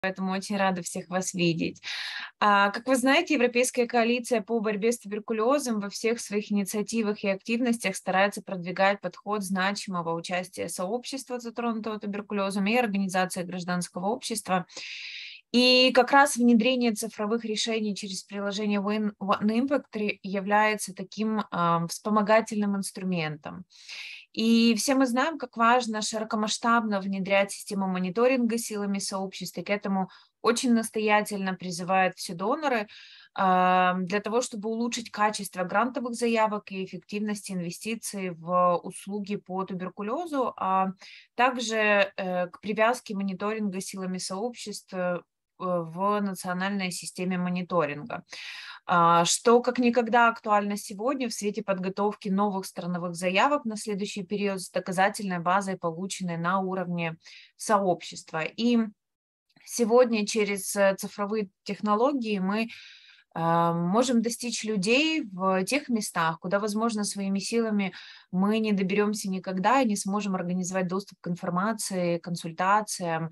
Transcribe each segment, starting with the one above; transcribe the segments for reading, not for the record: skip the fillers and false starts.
Поэтому очень рада всех вас видеть. Как вы знаете, Европейская коалиция по борьбе с туберкулезом во всех своих инициативах и активностях старается продвигать подход значимого участия сообщества, затронутого туберкулезом, и организации гражданского общества. И как раз внедрение цифровых решений через приложение OneImpact является таким вспомогательным инструментом. И все мы знаем, как важно широкомасштабно внедрять систему мониторинга силами сообщества, и к этому очень настоятельно призывают все доноры для того, чтобы улучшить качество грантовых заявок и эффективность инвестиций в услуги по туберкулезу, а также к привязке мониторинга силами сообществ в национальной системе мониторинга, что как никогда актуально сегодня в свете подготовки новых страновых заявок на следующий период с доказательной базой, полученной на уровне сообщества. И сегодня через цифровые технологии мы можем достичь людей в тех местах, куда, возможно, своими силами мы не доберемся никогда и не сможем организовать доступ к информации, консультациям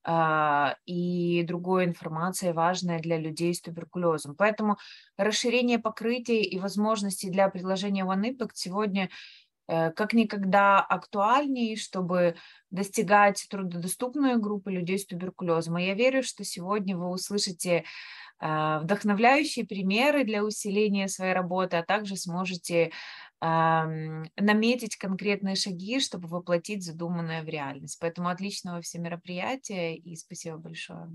и другой информации, важной для людей с туберкулезом. Поэтому расширение покрытия и возможностей для приложения OneImpact сегодня как никогда актуальнее, чтобы достигать труднодоступную группу людей с туберкулезом. И я верю, что сегодня вы услышите вдохновляющие примеры для усиления своей работы, а также сможете наметить конкретные шаги, чтобы воплотить задуманное в реальность. Поэтому отличного всем мероприятия и спасибо большое.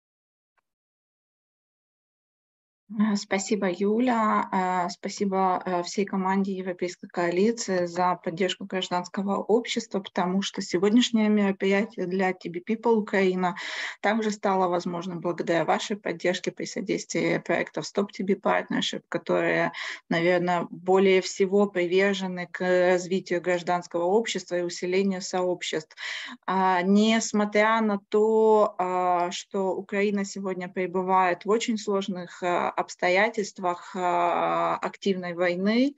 Спасибо, Юля. Спасибо всей команде Европейской коалиции за поддержку гражданского общества, потому что сегодняшнее мероприятие для TB People Украина также стало возможным благодаря вашей поддержке при содействии проектов Stop TB Partnership, которые, наверное, более всего привержены к развитию гражданского общества и усилению сообществ. Несмотря на то, что Украина сегодня пребывает в очень сложных обстоятельствах активной войны,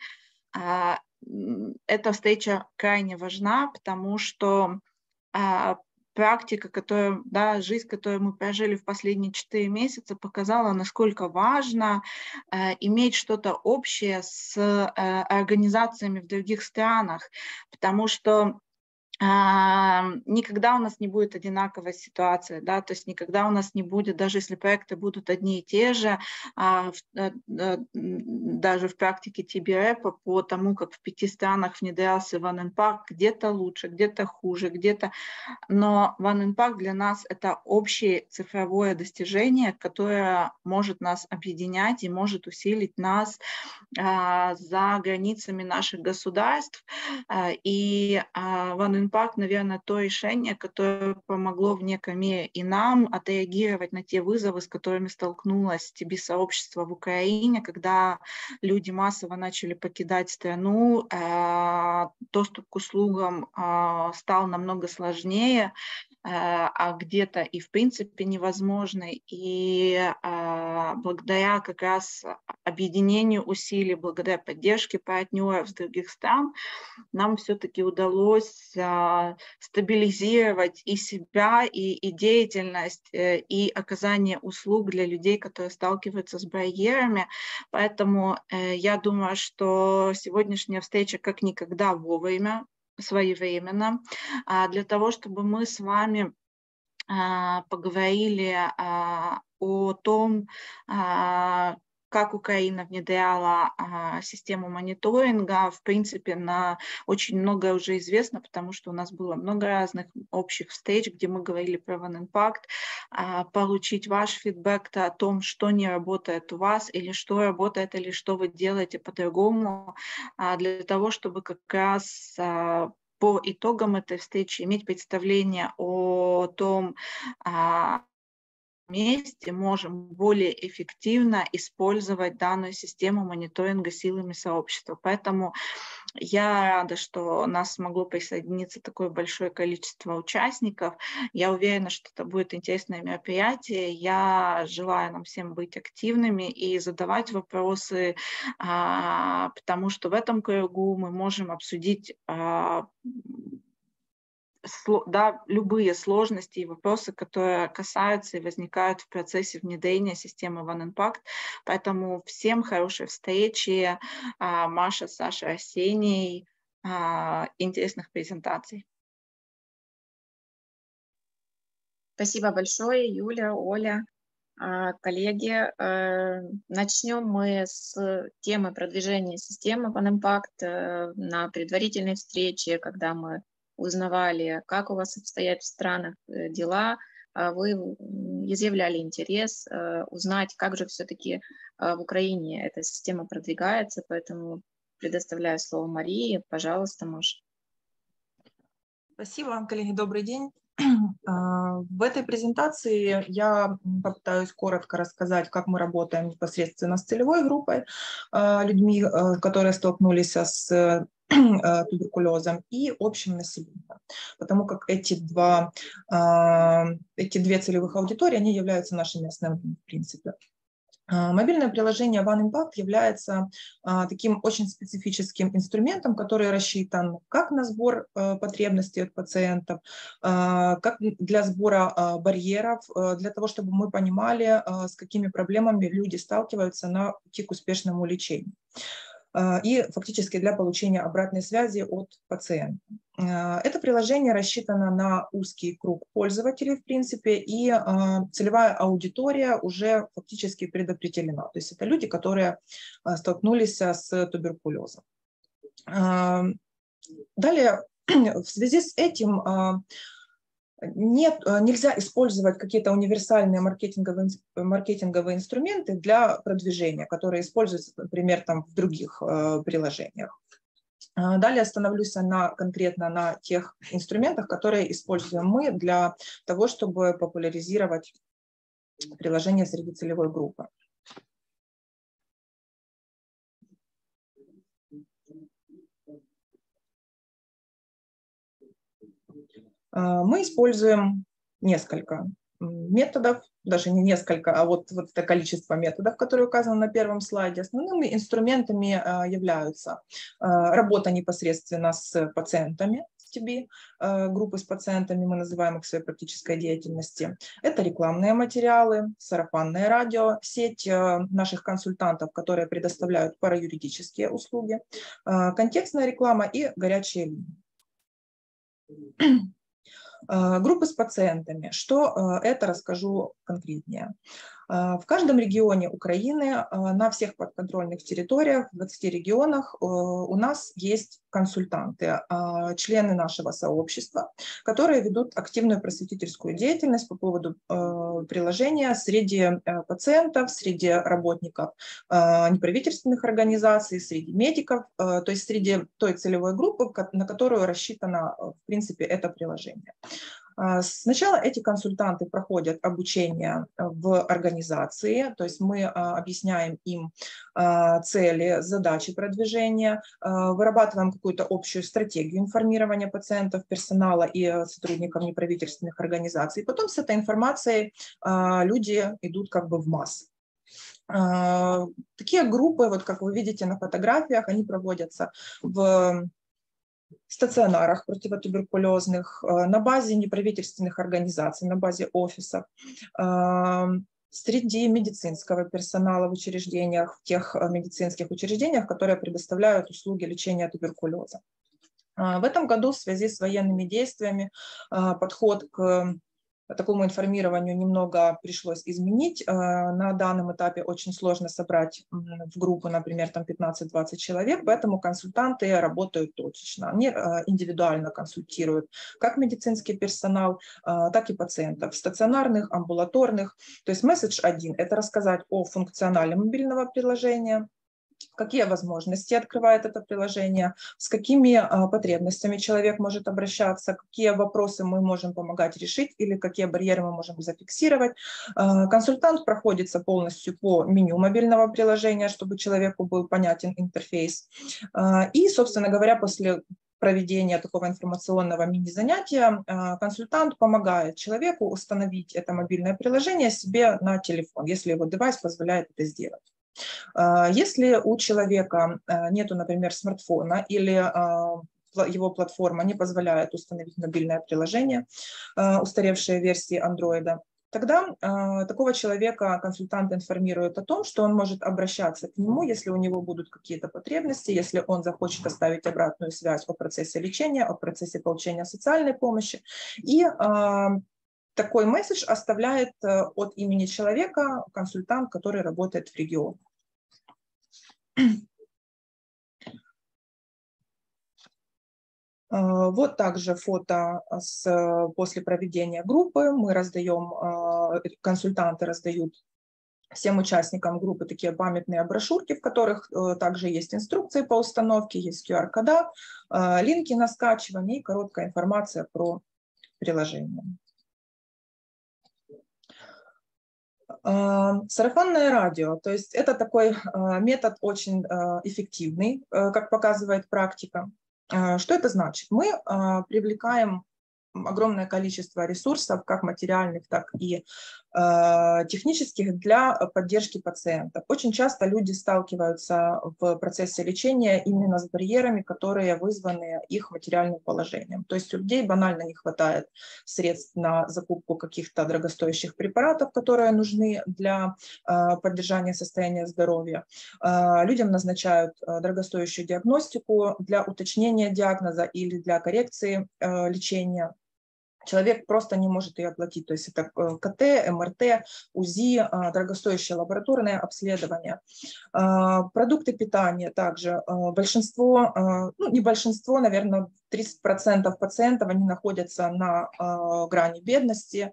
эта встреча крайне важна, потому что практика, жизнь, которую мы прожили в последние 4 месяца, показала, насколько важно иметь что-то общее с организациями в других странах, потому что никогда у нас не будет одинаковая ситуация, да, то есть никогда у нас не будет, даже если проекты будут одни и те же, даже в практике TB-рэпа по тому, как в 5 странах внедрялся OneImpact, где-то лучше, где-то хуже, где-то... Но OneImpact для нас это общее цифровое достижение, которое может нас объединять и может усилить нас за границами наших государств. И OneImpact, наверное, то решение, которое помогло в некой мере и нам отреагировать на те вызовы, с которыми столкнулось TB-сообщество в Украине, когда люди массово начали покидать страну, доступ к услугам стал намного сложнее, а где-то и в принципе невозможный. И благодаря как раз объединению усилий, благодаря поддержке партнеров с других стран, нам все-таки удалось стабилизировать и себя, и деятельность, и оказание услуг для людей, которые сталкиваются с барьерами. Поэтому я думаю, что сегодняшняя встреча как никогда вовремя, своевременно, для того, чтобы мы с вами поговорили о том, как Украина внедряла систему мониторинга. В принципе, очень многое уже известно, потому что у нас было много разных общих встреч, где мы говорили про OneImpact, получить ваш фидбэк о том, что не работает у вас, или что работает, или что вы делаете по-другому, для того, чтобы как раз по итогам этой встречи иметь представление о том, вместе можем более эффективно использовать данную систему мониторинга силами сообщества. Поэтому я рада, что у нас смогло присоединиться такое большое количество участников. Я уверена, что это будет интересное мероприятие. Я желаю нам всем быть активными и задавать вопросы, потому что в этом кругу мы можем обсудить да, любые сложности и вопросы, которые касаются и возникают в процессе внедрения системы OneImpact. Поэтому всем хорошей встречи. Маша, Саша, Арсений. Интересных презентаций. Спасибо большое, Юля, Оля. Коллеги, начнем мы с темы продвижения системы OneImpact на предварительной встрече, когда мы узнавали, как у вас обстоят в странах дела. Вы изъявляли интерес узнать, как же все-таки в Украине эта система продвигается, поэтому предоставляю слово Марии. Пожалуйста, Маша. Спасибо, коллеги, добрый день. В этой презентации я попытаюсь коротко рассказать, как мы работаем непосредственно с целевой группой, людьми, которые столкнулись с туберкулезом, и общим населением, потому как эти две целевых аудитории, они являются нашими основными, в принципе. Мобильное приложение OneImpact является таким очень специфическим инструментом, который рассчитан как на сбор потребностей от пациентов, как для сбора барьеров, для того, чтобы мы понимали, с какими проблемами люди сталкиваются на пути к успешному лечению. И фактически для получения обратной связи от пациента. Это приложение рассчитано на узкий круг пользователей, в принципе, и целевая аудитория уже фактически предопределена. То есть это люди, которые столкнулись с туберкулезом. Далее, в связи с этим нельзя использовать какие-то универсальные маркетинговые инструменты для продвижения, которые используются, например, там, в других приложениях. Далее остановлюсь конкретно на тех инструментах, которые используем мы для того, чтобы популяризировать приложение среди целевой группы. Мы используем несколько методов, даже не несколько, а вот это количество методов, которые указаны на первом слайде. Основными инструментами являются работа непосредственно с пациентами, TB, группы с пациентами, мы называем их в своей практической деятельности. Это рекламные материалы, сарафанное радио, сеть наших консультантов, которые предоставляют параюридические услуги, контекстная реклама и горячие линии. Группы с пациентами. Что это, расскажу конкретнее. В каждом регионе Украины, на всех подконтрольных территориях, в 20 регионах у нас есть консультанты, члены нашего сообщества, которые ведут активную просветительскую деятельность по поводу приложения среди пациентов, среди работников неправительственных организаций, среди медиков, то есть среди той целевой группы, на которую рассчитано, в принципе, это приложение. Сначала эти консультанты проходят обучение в организации, то есть мы объясняем им цели, задачи продвижения, вырабатываем какую-то общую стратегию информирования пациентов, персонала и сотрудников неправительственных организаций. Потом с этой информацией люди идут как бы в массы. Такие группы, вот как вы видите на фотографиях, они проводятся в стационарах противотуберкулезных, на базе неправительственных организаций, на базе офисов, среди медицинского персонала в учреждениях, в тех медицинских учреждениях, которые предоставляют услуги лечения туберкулеза. В этом году в связи с военными действиями подход к такому информированию немного пришлось изменить. На данном этапе очень сложно собрать в группу, например, там 15-20 человек, поэтому консультанты работают точечно. Они индивидуально консультируют как медицинский персонал, так и пациентов, стационарных, амбулаторных. То есть месседж один – это рассказать о функционале мобильного приложения, какие возможности открывает это приложение, с какими потребностями человек может обращаться, какие вопросы мы можем помогать решить или какие барьеры мы можем зафиксировать. Консультант проходится полностью по меню мобильного приложения, чтобы человеку был понятен интерфейс. И, собственно говоря, после проведения такого информационного мини-занятия консультант помогает человеку установить это мобильное приложение себе на телефон, если его девайс позволяет это сделать. Если у человека нету, например, смартфона или его платформа не позволяет установить мобильное приложение, устаревшие версии Android, тогда такого человека консультант информирует о том, что он может обращаться к нему, если у него будут какие-то потребности, если он захочет оставить обратную связь о процессе лечения, о процессе получения социальной помощи. И такой месседж оставляет от имени человека консультант, который работает в регионе. Вот также фото после проведения группы. Мы раздаем, консультанты раздают всем участникам группы такие памятные брошюрки, в которых также есть инструкции по установке, есть QR-кода, линки на скачивание и короткая информация про приложение. Сарафанное радио, то есть это такой метод очень эффективный, как показывает практика. Что это значит? Мы привлекаем огромное количество ресурсов, как материальных, так и технических, для поддержки пациентов. Очень часто люди сталкиваются в процессе лечения именно с барьерами, которые вызваны их материальным положением. То есть у людей банально не хватает средств на закупку каких-то дорогостоящих препаратов, которые нужны для поддержания состояния здоровья. Людям назначают дорогостоящую диагностику для уточнения диагноза или для коррекции лечения. Человек просто не может ее оплатить. То есть это КТ, МРТ, УЗИ, дорогостоящее лабораторное обследование. Продукты питания также. Большинство, ну не большинство, наверное, 30% пациентов, они находятся на грани бедности.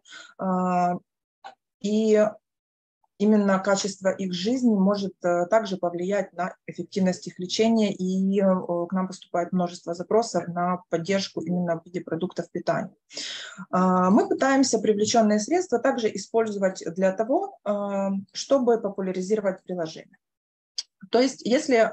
И именно качество их жизни может также повлиять на эффективность их лечения, и к нам поступает множество запросов на поддержку именно в виде продуктов питания. Мы пытаемся привлеченные средства также использовать для того, чтобы популяризировать приложение. То есть если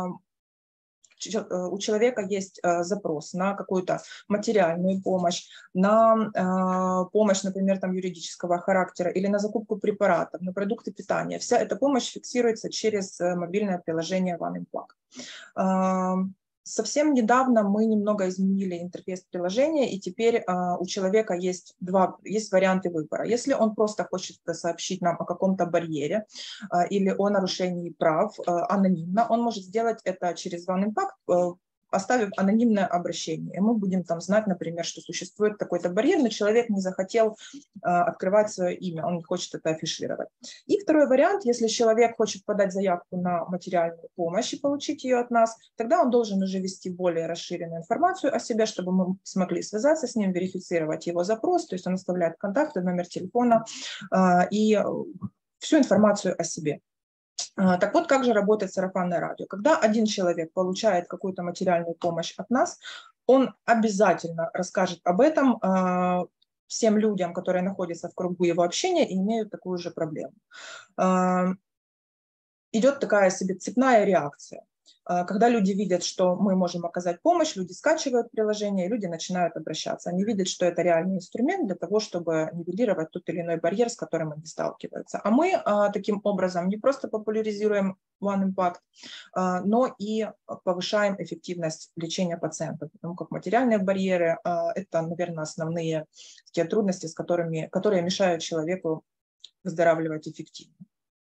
у человека есть запрос на какую-то материальную помощь, на помощь, например, там, юридического характера или на закупку препаратов, на продукты питания, вся эта помощь фиксируется через мобильное приложение OneImpact. Совсем недавно мы немного изменили интерфейс приложения, и теперь у человека есть варианты выбора. Если он просто хочет сообщить нам о каком-то барьере или о нарушении прав анонимно, он может сделать это через OneImpact, оставив анонимное обращение. И мы будем там знать, например, что существует какой-то барьер, но человек не захотел открывать свое имя, он не хочет это афишировать. И второй вариант, если человек хочет подать заявку на материальную помощь и получить ее от нас, тогда он должен уже ввести более расширенную информацию о себе, чтобы мы смогли связаться с ним, верифицировать его запрос, то есть он оставляет контакты, номер телефона и всю информацию о себе. Так вот, как же работает сарафанное радио? Когда один человек получает какую-то материальную помощь от нас, он обязательно расскажет об этом всем людям, которые находятся в кругу его общения и имеют такую же проблему. Идет такая себе цепная реакция. Когда люди видят, что мы можем оказать помощь, люди скачивают приложение, и люди начинают обращаться. Они видят, что это реальный инструмент для того, чтобы нивелировать тот или иной барьер, с которым они сталкиваются. А мы таким образом не просто популяризируем OneImpact, но и повышаем эффективность лечения пациентов, потому как материальные барьеры – это, наверное, основные те трудности, которые мешают человеку выздоравливать эффективно.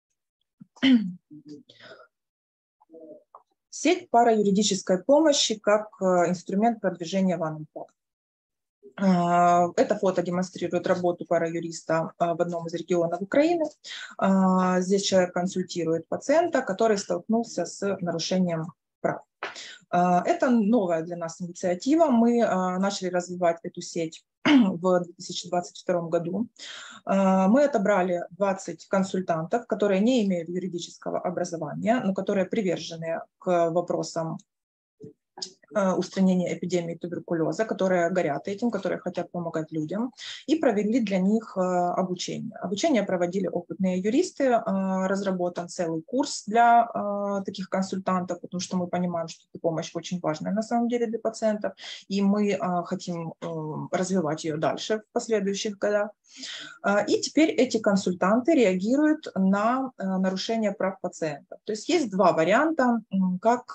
Сеть параюридической помощи как инструмент продвижения OneImpact. Это фото демонстрирует работу параюриста в одном из регионов Украины. Здесь человек консультирует пациента, который столкнулся с нарушением прав. Это новая для нас инициатива. Мы начали развивать эту сеть в 2022 году. Мы отобрали 20 консультантов, которые не имеют юридического образования, но которые привержены к вопросам устранения эпидемии туберкулеза, которые горят этим, которые хотят помогать людям, и провели для них обучение. Обучение проводили опытные юристы, разработан целый курс для таких консультантов, потому что мы понимаем, что эта помощь очень важная на самом деле для пациентов, и мы хотим развивать ее дальше в последующих годах. И теперь эти консультанты реагируют на нарушение прав пациентов. То есть есть два варианта, как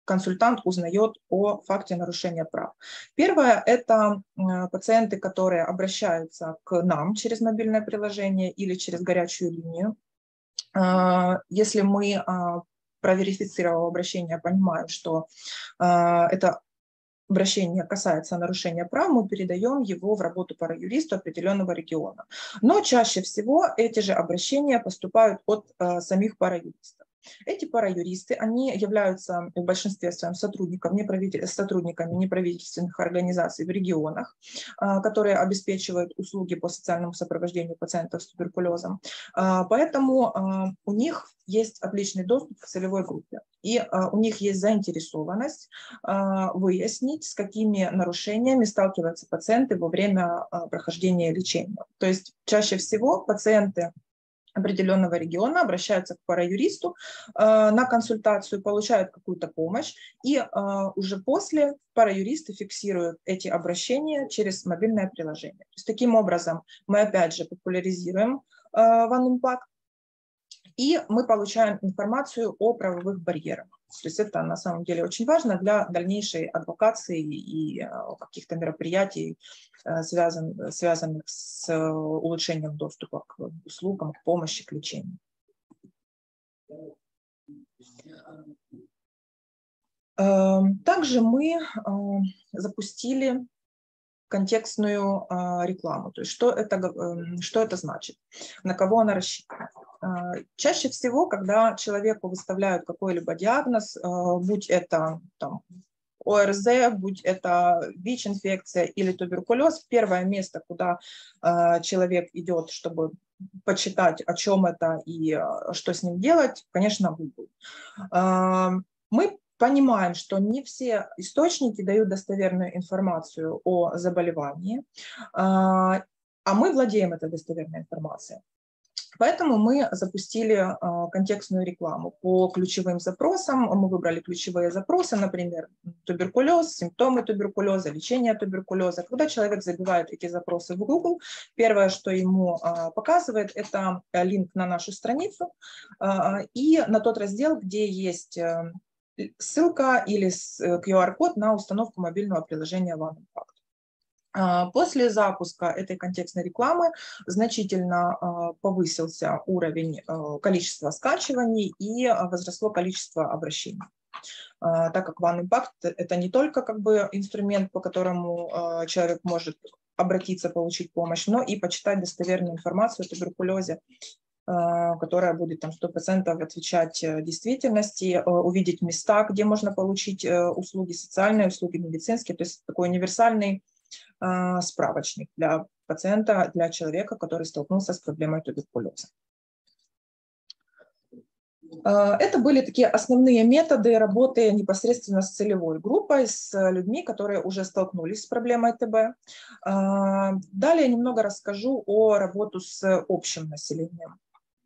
консультант узнает о факте нарушения прав. Первое – это пациенты, которые обращаются к нам через мобильное приложение или через горячую линию. Если мы, проверифицировав обращение, понимаем, что это обращение касается нарушения прав, мы передаем его в работу параюристу определенного региона. Но чаще всего эти же обращения поступают от самих параюристов. Эти параюристы, они являются в большинстве своем сотрудниками неправительственных организаций в регионах, которые обеспечивают услуги по социальному сопровождению пациентов с туберкулезом. Поэтому у них есть отличный доступ к целевой группе. И у них есть заинтересованность выяснить, с какими нарушениями сталкиваются пациенты во время прохождения лечения. То есть чаще всего пациенты определенного региона обращаются к параюристу на консультацию, получают какую-то помощь, и уже после параюристы фиксируют эти обращения через мобильное приложение. То есть, таким образом мы опять же популяризируем OneImpact, и мы получаем информацию о правовых барьерах. То есть это на самом деле очень важно для дальнейшей адвокации и каких-то мероприятий, связанных с улучшением доступа к услугам, к помощи, к лечению. Также мы запустили контекстную рекламу. То есть что это значит, на кого она рассчитана. Чаще всего, когда человеку выставляют какой-либо диагноз, будь это там, ОРЗ, будь это ВИЧ-инфекция или туберкулез, первое место, куда человек идет, чтобы почитать, о чем это и что с ним делать, конечно, Google. Мы понимаем, что не все источники дают достоверную информацию о заболевании, а мы владеем этой достоверной информацией. Поэтому мы запустили контекстную рекламу по ключевым запросам. Мы выбрали ключевые запросы, например, туберкулез, симптомы туберкулеза, лечение туберкулеза. Когда человек забивает эти запросы в Google, первое, что ему показывает, это линк на нашу страницу и на тот раздел, где есть ссылка или QR-код на установку мобильного приложения OneImpact. После запуска этой контекстной рекламы значительно повысился уровень количества скачиваний и возросло количество обращений. Так как OneImpact – это не только как бы инструмент, по которому человек может обратиться, получить помощь, но и почитать достоверную информацию о туберкулезе, которая будет там 100% отвечать действительности, увидеть места, где можно получить услуги социальные, услуги медицинские, то есть такой универсальный справочник для пациента, для человека, который столкнулся с проблемой туберкулеза. Это были такие основные методы работы непосредственно с целевой группой, с людьми, которые уже столкнулись с проблемой ТБ. Далее немного расскажу о работе с общим населением.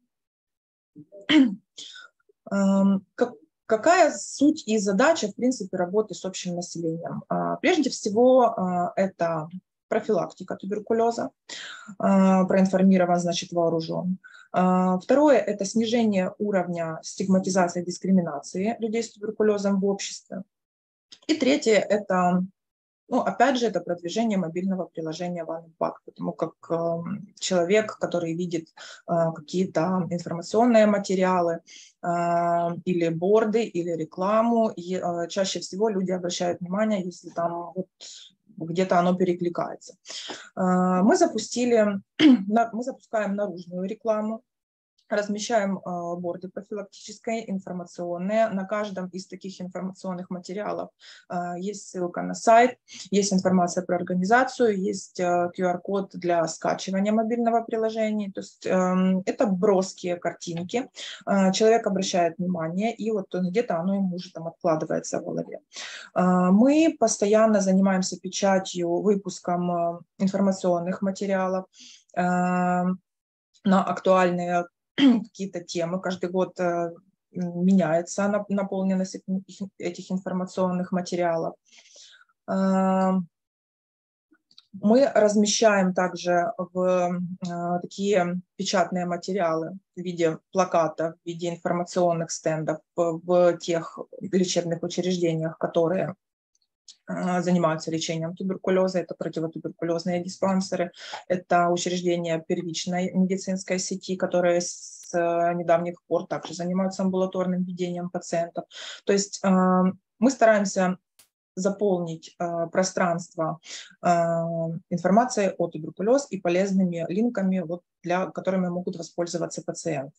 Какая суть и задача, в принципе, работы с общим населением? Прежде всего, это профилактика туберкулеза, проинформирован, значит, вооружен. Второе – это снижение уровня стигматизации и дискриминации людей с туберкулезом в обществе. И третье – это, ну, опять же, это продвижение мобильного приложения OneImpact, потому как человек, который видит какие-то информационные материалы или борды, или рекламу, и чаще всего люди обращают внимание, если там вот где-то оно перекликается. Мы запускаем наружную рекламу, размещаем борды профилактические, информационные. На каждом из таких информационных материалов есть ссылка на сайт, есть информация про организацию, есть QR-код для скачивания мобильного приложения. То есть это броские картинки. Человек обращает внимание, и вот где-то оно ему уже там откладывается в голове. Мы постоянно занимаемся печатью, выпуском информационных материалов на актуальные какие-то темы. Каждый год меняется наполненность этих информационных материалов. Мы размещаем также такие печатные материалы в виде плаката, в виде информационных стендов в тех лечебных учреждениях, которые занимаются лечением туберкулеза. Это противотуберкулезные диспансеры, это учреждения первичной медицинской сети, которые с недавних пор также занимаются амбулаторным ведением пациентов. То есть мы стараемся заполнить пространство информацией о туберкулезе и полезными линками, которыми могут воспользоваться пациенты.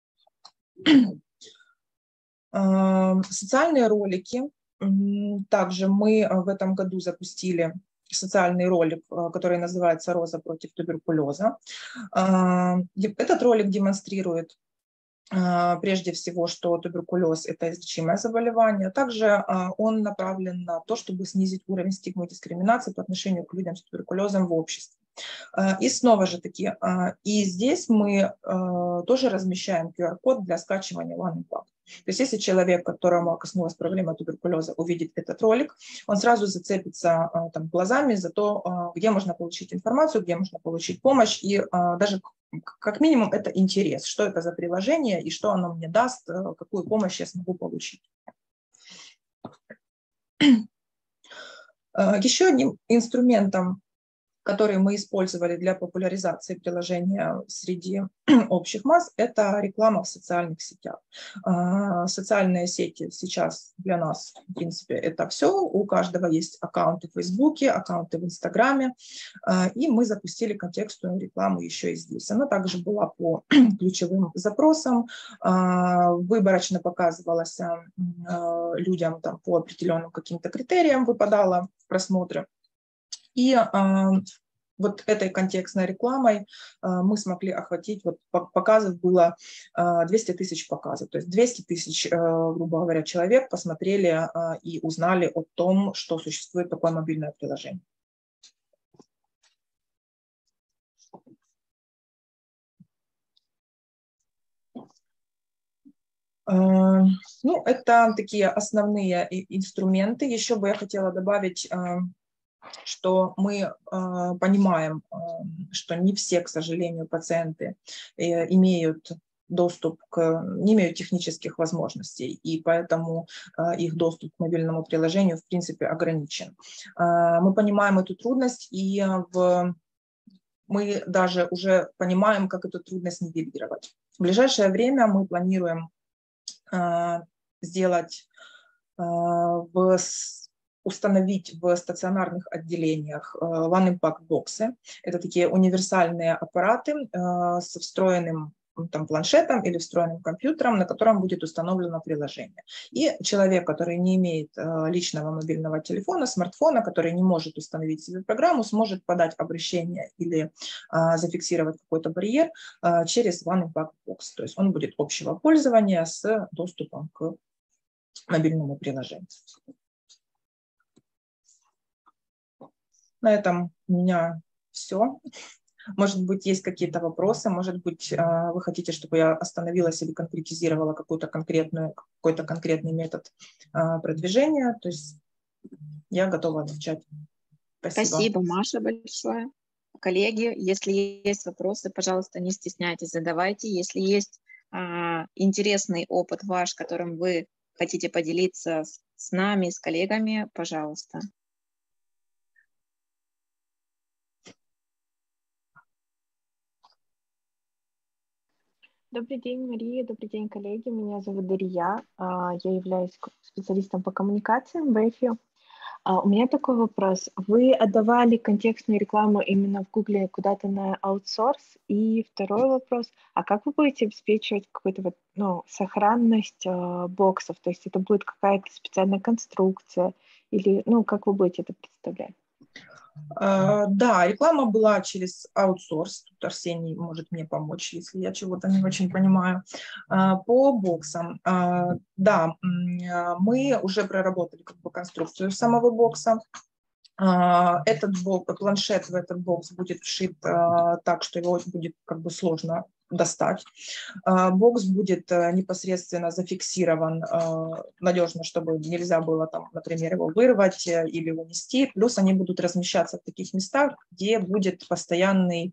Социальные ролики. Также мы в этом году запустили социальный ролик, который называется «Роза против туберкулеза». Этот ролик демонстрирует прежде всего, что туберкулез – это излечимое заболевание. Также он направлен на то, чтобы снизить уровень стигмы и дискриминации по отношению к людям с туберкулезом в обществе. И снова же таки, и здесь мы тоже размещаем QR-код для скачивания OneImpact. То есть если человек, которому коснулась проблема туберкулеза, увидит этот ролик, он сразу зацепится глазами за то, где можно получить информацию, где можно получить помощь, и даже как минимум это интерес, что это за приложение и что оно мне даст, какую помощь я смогу получить. Еще одним инструментом, который мы использовали для популяризации приложения среди общих масс, это реклама в социальных сетях. Социальные сети сейчас для нас, в принципе, это все. У каждого есть аккаунты в Фейсбуке, аккаунты в Инстаграме, и мы запустили контекстную рекламу еще и здесь. Она также была по ключевым запросам, выборочно показывалась людям по определенным каким-то критериям, выпадала в просмотры. И вот этой контекстной рекламой мы смогли охватить, показов было 200 тысяч показов, то есть 200 тысяч, грубо говоря, человек посмотрели и узнали о том, что существует такое мобильное приложение. Ну, это такие основные инструменты. Еще бы я хотела добавить, что мы понимаем, что не все, к сожалению, пациенты имеют доступ не имеют технических возможностей, и поэтому их доступ к мобильному приложению в принципе ограничен. Мы понимаем эту трудность, и мы даже уже понимаем, как эту трудность нивелировать. В ближайшее время мы планируем установить в стационарных отделениях OneImpact боксы. Это такие универсальные аппараты с встроенным планшетом или встроенным компьютером, на котором будет установлено приложение. И человек, который не имеет личного мобильного телефона, смартфона, который не может установить себе программу, сможет подать обращение или зафиксировать какой-то барьер через OneImpact бокс. То есть он будет общего пользования с доступом к мобильному приложению. На этом у меня все. Может быть, есть какие-то вопросы, может быть, вы хотите, чтобы я остановилась или конкретизировала какой-то конкретный метод продвижения. То есть я готова отвечать. Спасибо. Спасибо, Маша, большое. Коллеги, если есть вопросы, пожалуйста, не стесняйтесь, задавайте. Если есть интересный опыт ваш, которым вы хотите поделиться с нами, с коллегами, пожалуйста. Добрый день, Мария, добрый день, коллеги. Меня зовут Дарья, я являюсь специалистом по коммуникациям в EFI. У меня такой вопрос. Вы отдавали контекстную рекламу именно в Гугле куда-то на аутсорс? И второй вопрос, а как вы будете обеспечивать какую-то сохранность боксов? То есть это будет какая-то специальная конструкция? Или как вы будете это представлять? Да, реклама была через аутсорс. Тут Арсений может мне помочь, если я чего-то не очень понимаю. По боксам, да, мы уже проработали конструкцию самого бокса. Этот планшет в этот бокс будет вшит так, что его будет сложно доставь. Бокс будет непосредственно зафиксирован надежно, чтобы нельзя было, там, например, его вырвать или унести. Плюс они будут размещаться в таких местах, где будет постоянный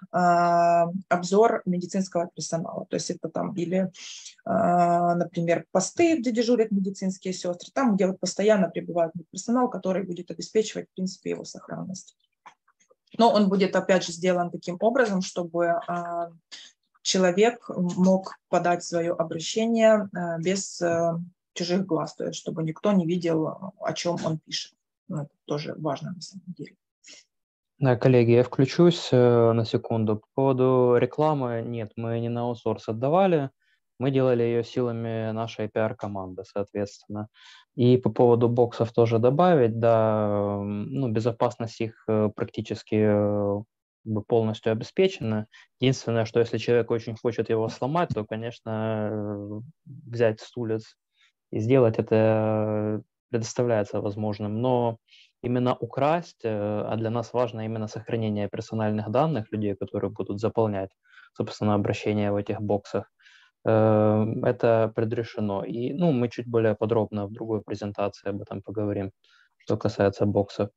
обзор медицинского персонала. То есть это там или, например, посты, где дежурят медицинские сестры, там, где вот постоянно пребывает персонал, который будет обеспечивать, в принципе, его сохранность. Но он будет, опять же, сделан таким образом, чтобы человек мог подать свое обращение без чужих глаз, то есть чтобы никто не видел, о чем он пишет. Ну, это тоже важно на самом деле. Да, коллеги, я включусь на секунду. По поводу рекламы, нет, мы не на аутсорс отдавали, мы делали ее силами нашей пиар-команды, соответственно. И по поводу боксов тоже добавить, да, ну, безопасность их практически полностью обеспечена. Единственное, что если человек очень хочет его сломать, то, конечно, взять стулец и сделать это предоставляется возможным. Но именно украсть, а для нас важно именно сохранение персональных данных людей, которые будут заполнять, собственно, обращения в этих боксах, это предрешено. И ну, мы чуть более подробно в другой презентации об этом поговорим, что касается боксов.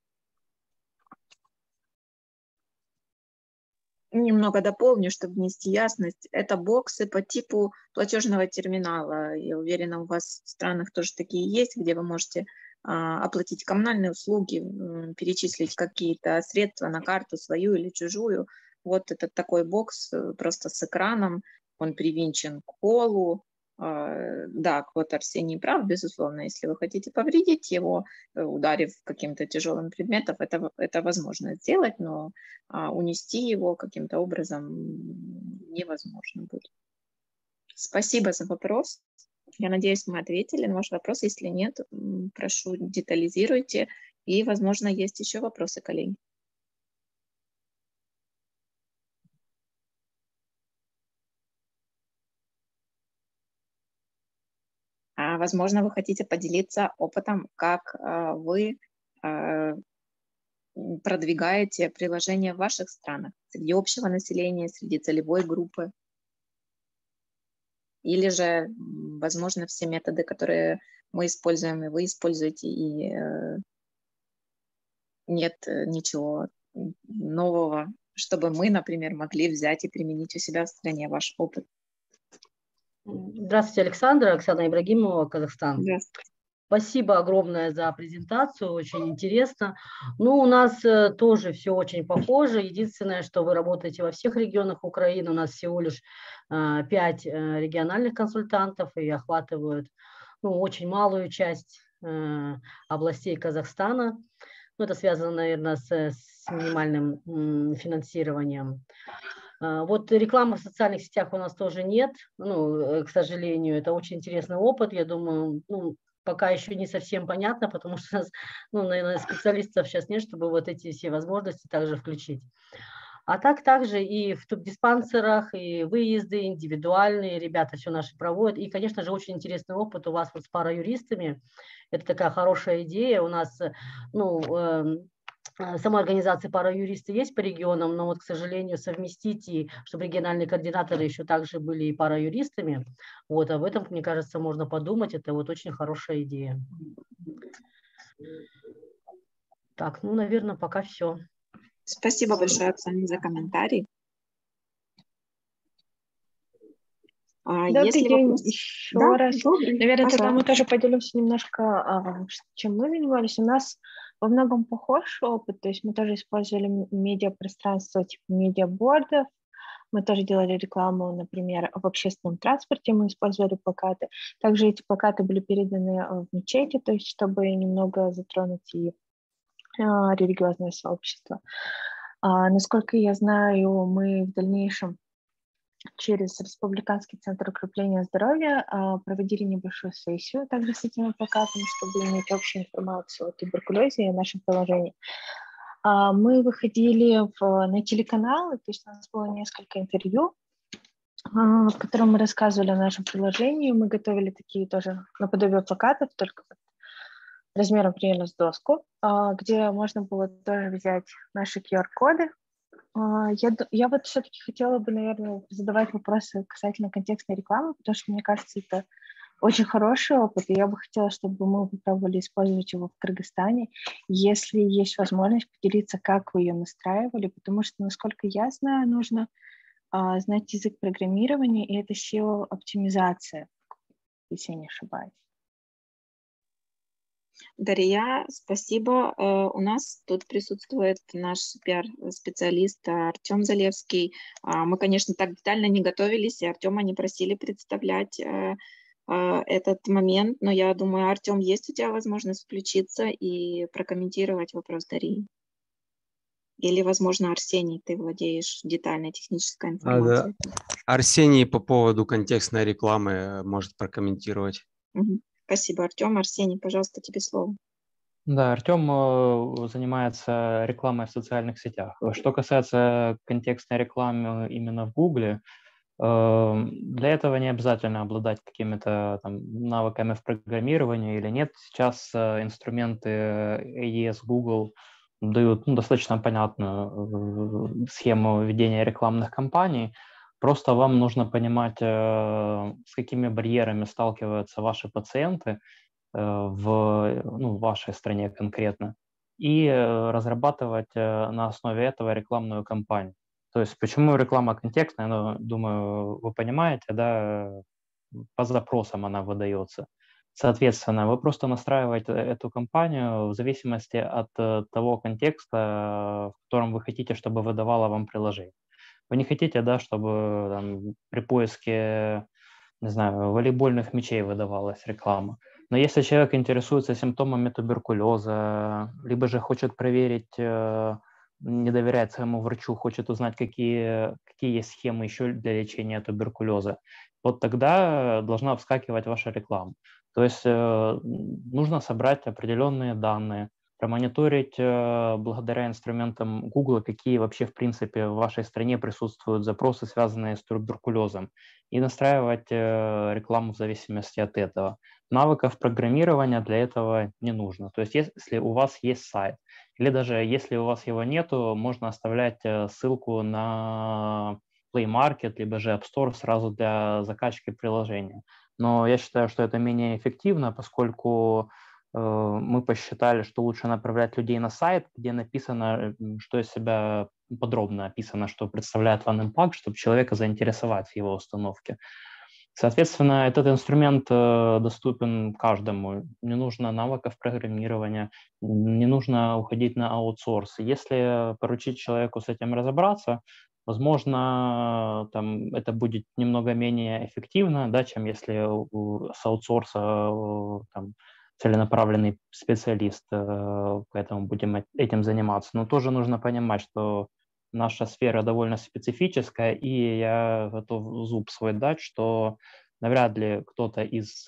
Немного дополню, чтобы внести ясность. Это боксы по типу платежного терминала. Я уверена, у вас в странах тоже такие есть, где вы можете оплатить коммунальные услуги, перечислить какие-то средства на карту свою или чужую. Вот этот такой бокс просто с экраном, он привинчен к полу. Да, вот Арсений прав, безусловно, если вы хотите повредить его, ударив каким-то тяжелым предметом, это возможно сделать, но унести его каким-то образом невозможно будет. Спасибо за вопрос. Я надеюсь, мы ответили на ваш вопрос. Если нет, прошу, детализируйте. И, возможно, есть еще вопросы, коллеги. Возможно, вы хотите поделиться опытом, как вы продвигаете приложение в ваших странах, среди общего населения, среди целевой группы. Или же, возможно, все методы, которые мы используем, и вы используете, и нет ничего нового, чтобы мы, например, могли взять и применить у себя в стране ваш опыт. Здравствуйте, Александра. Оксана Ибрагимова, Казахстан. Здравствуйте. Спасибо огромное за презентацию, очень интересно. Ну, у нас тоже все очень похоже. Единственное, что вы работаете во всех регионах Украины. У нас всего лишь 5 региональных консультантов и охватывают очень малую часть областей Казахстана. Ну, это связано, наверное, с минимальным финансированием. Вот рекламы в социальных сетях у нас тоже нет, к сожалению. Это очень интересный опыт. Я думаю, пока еще не совсем понятно, потому что у нас, наверное, специалистов сейчас нет, чтобы вот эти все возможности также включить. А так также и в тубдиспансерах, и выезды индивидуальные, ребята все наши проводят. И, конечно же, очень интересный опыт у вас вот с параюристами. Это такая хорошая идея. У нас, самой организации параюристы есть по регионам, но вот, к сожалению, совместить, и чтобы региональные координаторы еще также были и параюристами, вот, об этом, мне кажется, можно подумать, это вот очень хорошая идея. Так, наверное, пока все. Спасибо большое, Оксане, за комментарий. Добрый день еще раз. Добрый. Наверное, Пожалуйста. тогда мы тоже поделимся немножко, чем мы занимались. У нас во многом похож опыт, то есть мы тоже использовали медиапространство типа медиабордов, мы тоже делали рекламу, например, в общественном транспорте, мы использовали плакаты. Также эти плакаты были переданы в мечети, то есть чтобы немного затронуть и религиозное сообщество. Насколько я знаю, мы в дальнейшем через Республиканский центр укрепления здоровья проводили небольшую сессию также с этими плакатами, чтобы иметь общую информацию о туберкулезе и нашем приложении. Мы выходили на телеканалы, то есть у нас было несколько интервью, в котором мы рассказывали о нашем приложении. Мы готовили такие тоже наподобие плакатов, только размером примерно с доску, где можно было тоже взять наши QR-коды Я вот все-таки хотела бы, наверное, задавать вопросы касательно контекстной рекламы, потому что, мне кажется, это очень хороший опыт, и я бы хотела, чтобы мы попробовали использовать его в Кыргызстане. Если есть возможность поделиться, как вы ее настраивали, потому что, насколько я знаю, нужно знать язык программирования, и это SEO-оптимизация, если я не ошибаюсь. Дарья, спасибо. У нас тут присутствует наш пиар-специалист Артем Залевский. Мы, конечно, так детально не готовились, и Артема не просили представлять этот момент, но я думаю, Артем, есть у тебя возможность включиться и прокомментировать вопрос Дарьи? Или, возможно, Арсений, ты владеешь детальной технической информацией? Да. Арсений по поводу контекстной рекламы может прокомментировать. Спасибо, Артем. Арсений, пожалуйста, тебе слово. Да, Артем занимается рекламой в социальных сетях. Что касается контекстной рекламы именно в Гугле, для этого не обязательно обладать какими-то там навыками в программировании или нет. Сейчас инструменты AES Google дают достаточно понятную схему ведения рекламных кампаний. Просто вам нужно понимать, с какими барьерами сталкиваются ваши пациенты в вашей стране конкретно, и разрабатывать на основе этого рекламную кампанию. То есть почему реклама контекстная, ну, думаю, вы понимаете, да, по запросам она выдается. Соответственно, вы просто настраиваете эту кампанию в зависимости от того контекста, в котором вы хотите, чтобы выдавало вам приложение. Вы не хотите, да, чтобы там, при поиске, не знаю, волейбольных мячей выдавалась реклама. Но если человек интересуется симптомами туберкулеза, либо же хочет проверить, не доверяет своему врачу, хочет узнать, какие есть схемы еще для лечения туберкулеза, вот тогда должна вскакивать ваша реклама. То есть нужно собрать определенные данные, промониторить благодаря инструментам Google, какие вообще в принципе в вашей стране присутствуют запросы, связанные с туберкулезом, и настраивать рекламу в зависимости от этого. Навыков программирования для этого не нужно. То есть если у вас есть сайт, или даже если у вас его нету, можно оставлять ссылку на Play Market, либо же App Store сразу для закачки приложения. Но я считаю, что это менее эффективно, поскольку мы посчитали, что лучше направлять людей на сайт, где написано, что из себя подробно описано, что представляет OneImpact, чтобы человека заинтересовать в его установке. Соответственно, этот инструмент доступен каждому. Не нужно навыков программирования, не нужно уходить на аутсорс. Если поручить человеку с этим разобраться, возможно, там, это будет немного менее эффективно, да, чем если с аутсорса там, целенаправленный специалист, поэтому будем этим заниматься. Но тоже нужно понимать, что наша сфера довольно специфическая, и я готов зуб свой дать, что навряд ли кто-то из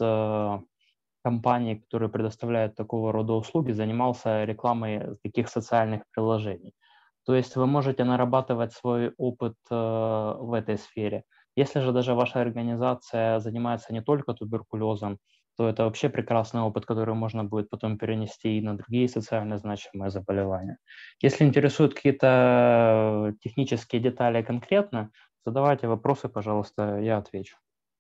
компаний, которые предоставляют такого рода услуги, занимался рекламой таких социальных приложений. То есть вы можете нарабатывать свой опыт в этой сфере. Если же даже ваша организация занимается не только туберкулезом, то это вообще прекрасный опыт, который можно будет потом перенести и на другие социально значимые заболевания. Если интересуют какие-то технические детали конкретно, задавайте вопросы, пожалуйста, я отвечу.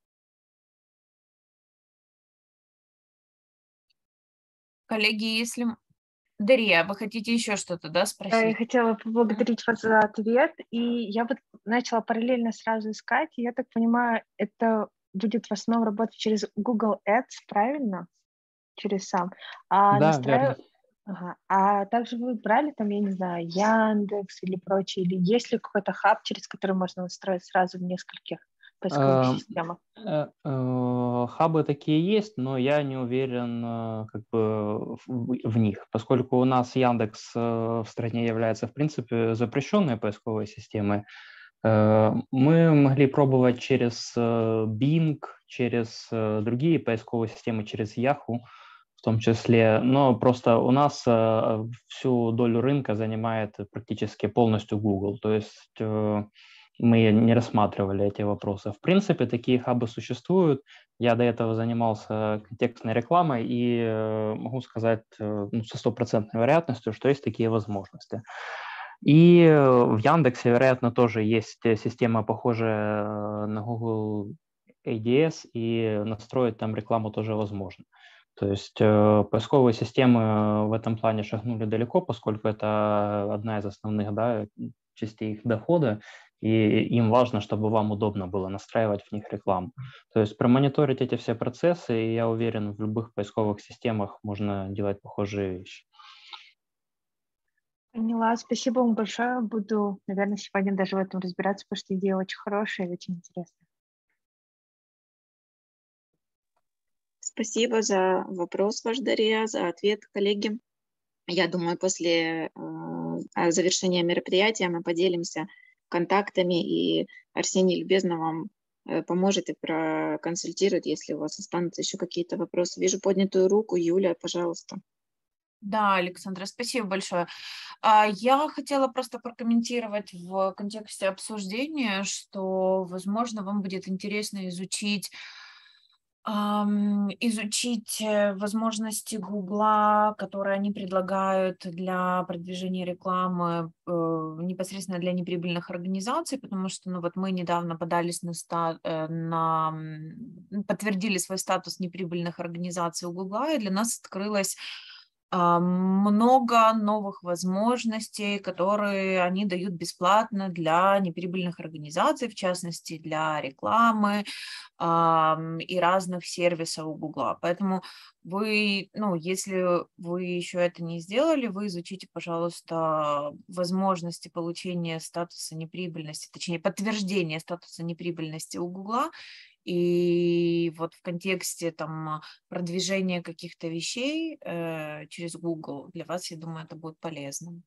Коллеги, если... Дарья, вы хотите еще что-то, да, спросить? Я хотела поблагодарить вас за ответ, и я вот начала параллельно сразу искать, и я так понимаю, это будет в основном работать через Google Ads, правильно? Через сам. Да, верно. Ага. А также вы брали там, я не знаю, Яндекс или прочее, или есть ли какой-то хаб, через который можно настроить сразу в нескольких поисковых системах? Хабы такие есть, но я не уверен как бы в них, поскольку у нас Яндекс в стране является в принципе запрещенной поисковой системой. Мы могли пробовать через Bing, через другие поисковые системы, через Yahoo в том числе, но просто у нас всю долю рынка занимает практически полностью Google, то есть мы не рассматривали эти вопросы. В принципе, такие хабы существуют. Я до этого занимался контекстной рекламой и могу сказать со стопроцентной вероятностью, что есть такие возможности. И в Яндексе, вероятно, тоже есть система, похожая на Google ADS, и настроить там рекламу тоже возможно. То есть поисковые системы в этом плане шагнули далеко, поскольку это одна из основных, да, частей их дохода, и им важно, чтобы вам удобно было настраивать в них рекламу. То есть промониторить эти все процессы, и я уверен, в любых поисковых системах можно делать похожие вещи. Поняла, спасибо вам большое. Буду, наверное, сегодня даже в этом разбираться, потому что идея очень хорошая и очень интересная. Спасибо за вопрос, ваш Дарья, за ответ, коллеги. Я думаю, после завершения мероприятия мы поделимся контактами, и Арсений любезно вам поможет и проконсультирует, если у вас останутся еще какие-то вопросы. Вижу поднятую руку. Юля, пожалуйста. Да, Александра, спасибо большое. Я хотела просто прокомментировать в контексте обсуждения, что, возможно, вам будет интересно изучить возможности Гугла, которые они предлагают для продвижения рекламы непосредственно для неприбыльных организаций, потому что ну, вот мы недавно подались подтвердили свой статус неприбыльных организаций у Гугла, и для нас открылось много новых возможностей, которые они дают бесплатно для неприбыльных организаций, в частности, для рекламы и разных сервисов у Гугла. Поэтому вы, ну, если вы еще это не сделали, вы изучите, пожалуйста, возможности получения статуса неприбыльности, точнее, подтверждения статуса неприбыльности у Гугла. И вот в контексте там продвижения каких-то вещей через Google для вас, я думаю, это будет полезно.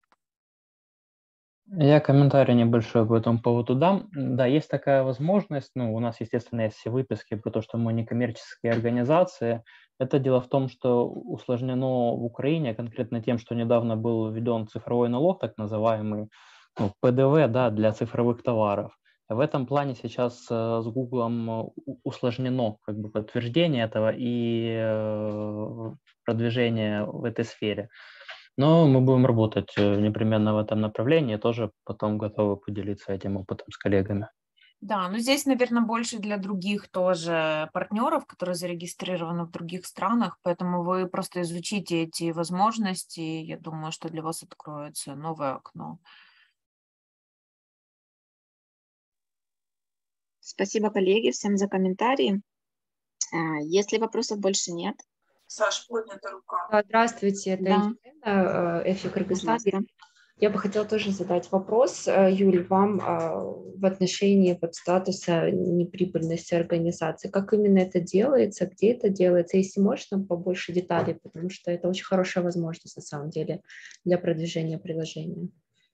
Я комментарий небольшой по этому поводу дам. Да, есть такая возможность. Ну, у нас, естественно, есть все выписки про то, что мы не коммерческие организации. Это дело в том, что усложнено в Украине конкретно тем, что недавно был введен цифровой налог, так называемый, ну, ПДВ, да, для цифровых товаров. В этом плане сейчас с Google усложнено как бы подтверждение этого и продвижение в этой сфере. Но мы будем работать непременно в этом направлении, тоже потом готовы поделиться этим опытом с коллегами. Да, но здесь, наверное, больше для других тоже партнеров, которые зарегистрированы в других странах, поэтому вы просто изучите эти возможности, я думаю, что для вас откроется новое окно. Спасибо, коллеги, всем за комментарии. Если вопросов больше нет. Саш, поднята рука. Здравствуйте, это Да. Елена, ЭФИ Кыргызстан. Пожалуйста. Я бы хотела тоже задать вопрос, Юль, вам в отношении вот статуса неприбыльности организации. Как именно это делается, где это делается? Если можешь, нам побольше деталей, потому что это очень хорошая возможность на самом деле для продвижения приложения.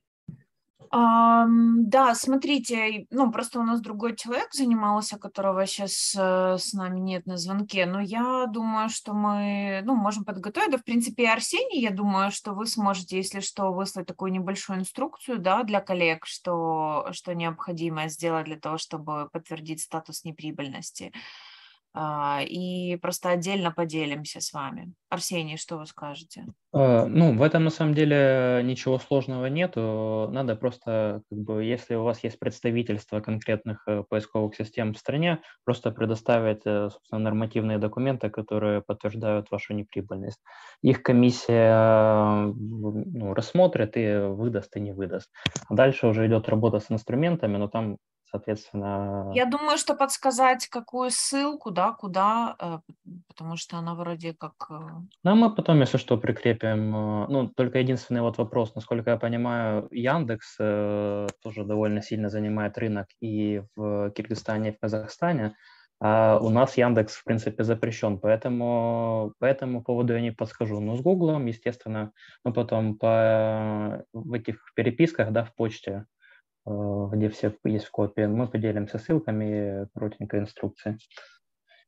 Да, смотрите, ну просто у нас другой человек занимался, которого сейчас с нами нет на звонке, но я думаю, что мы, ну, можем подготовить, да, в принципе, и Арсений, я думаю, что вы сможете, если что, выслать такую небольшую инструкцию, да, для коллег, что необходимо сделать для того, чтобы подтвердить статус неприбыльности. И просто отдельно поделимся с вами. Арсений, что вы скажете? Ну, в этом на самом деле ничего сложного нету. Надо просто, как бы, если у вас есть представительство конкретных поисковых систем в стране, просто предоставить, собственно, нормативные документы, которые подтверждают вашу неприбыльность. Их комиссия ну, рассмотрит и выдаст, и не выдаст. А дальше уже идет работа с инструментами, но там, соответственно... Я думаю, что подсказать, какую ссылку, да, куда, потому что она вроде как... Ну, мы потом, если что, прикрепим. Ну, только единственный вот вопрос, насколько я понимаю, Яндекс тоже довольно сильно занимает рынок и в Киргизстане, и в Казахстане. А у нас Яндекс, в принципе, запрещен, поэтому по этому поводу я не подскажу. Но с Гуглом, естественно, мы потом в этих переписках, да, в почте, где все есть в копии, мы поделимся ссылками и коротенькой инструкцией.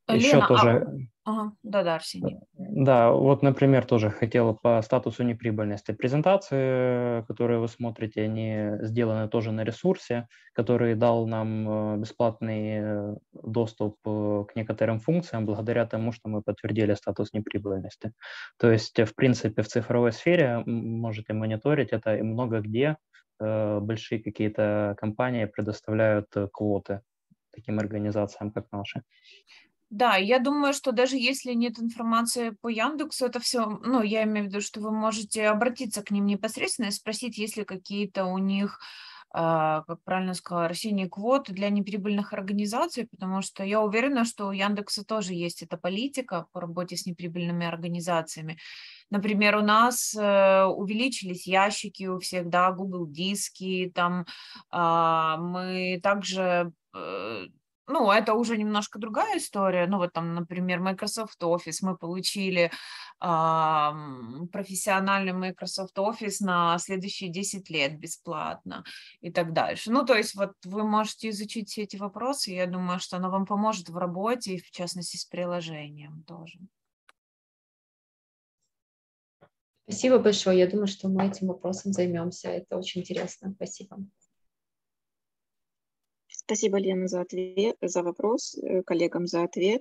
Еще Лена, тоже, ага, да-да, Арсений. да, вот, например, тоже хотел по статусу неприбыльности. Презентации, которые вы смотрите, они сделаны тоже на ресурсе, который дал нам бесплатный доступ к некоторым функциям благодаря тому, что мы подтвердили статус неприбыльности. То есть, в принципе, в цифровой сфере можете мониторить это, и много где большие какие-то компании предоставляют квоты таким организациям, как наши. Да, я думаю, что даже если нет информации по Яндексу, это все, ну, я имею в виду, что вы можете обратиться к ним непосредственно и спросить, есть ли какие-то у них, как правильно сказала, Арсений, квоты для неприбыльных организаций, потому что я уверена, что у Яндекса тоже есть эта политика по работе с неприбыльными организациями. Например, у нас увеличились ящики у всех, да, Google диски, там мы также ну, это уже немножко другая история. Ну, вот там, например, Microsoft Office. Мы получили профессиональный Microsoft Office на следующие 10 лет бесплатно и так дальше. Ну, то есть вот вы можете изучить все эти вопросы, и я думаю, что оно вам поможет в работе, и в частности с приложением тоже. Спасибо большое. Я думаю, что мы этим вопросом займемся. Это очень интересно. Спасибо. Спасибо, Лена, за ответ, за вопрос, коллегам за ответ.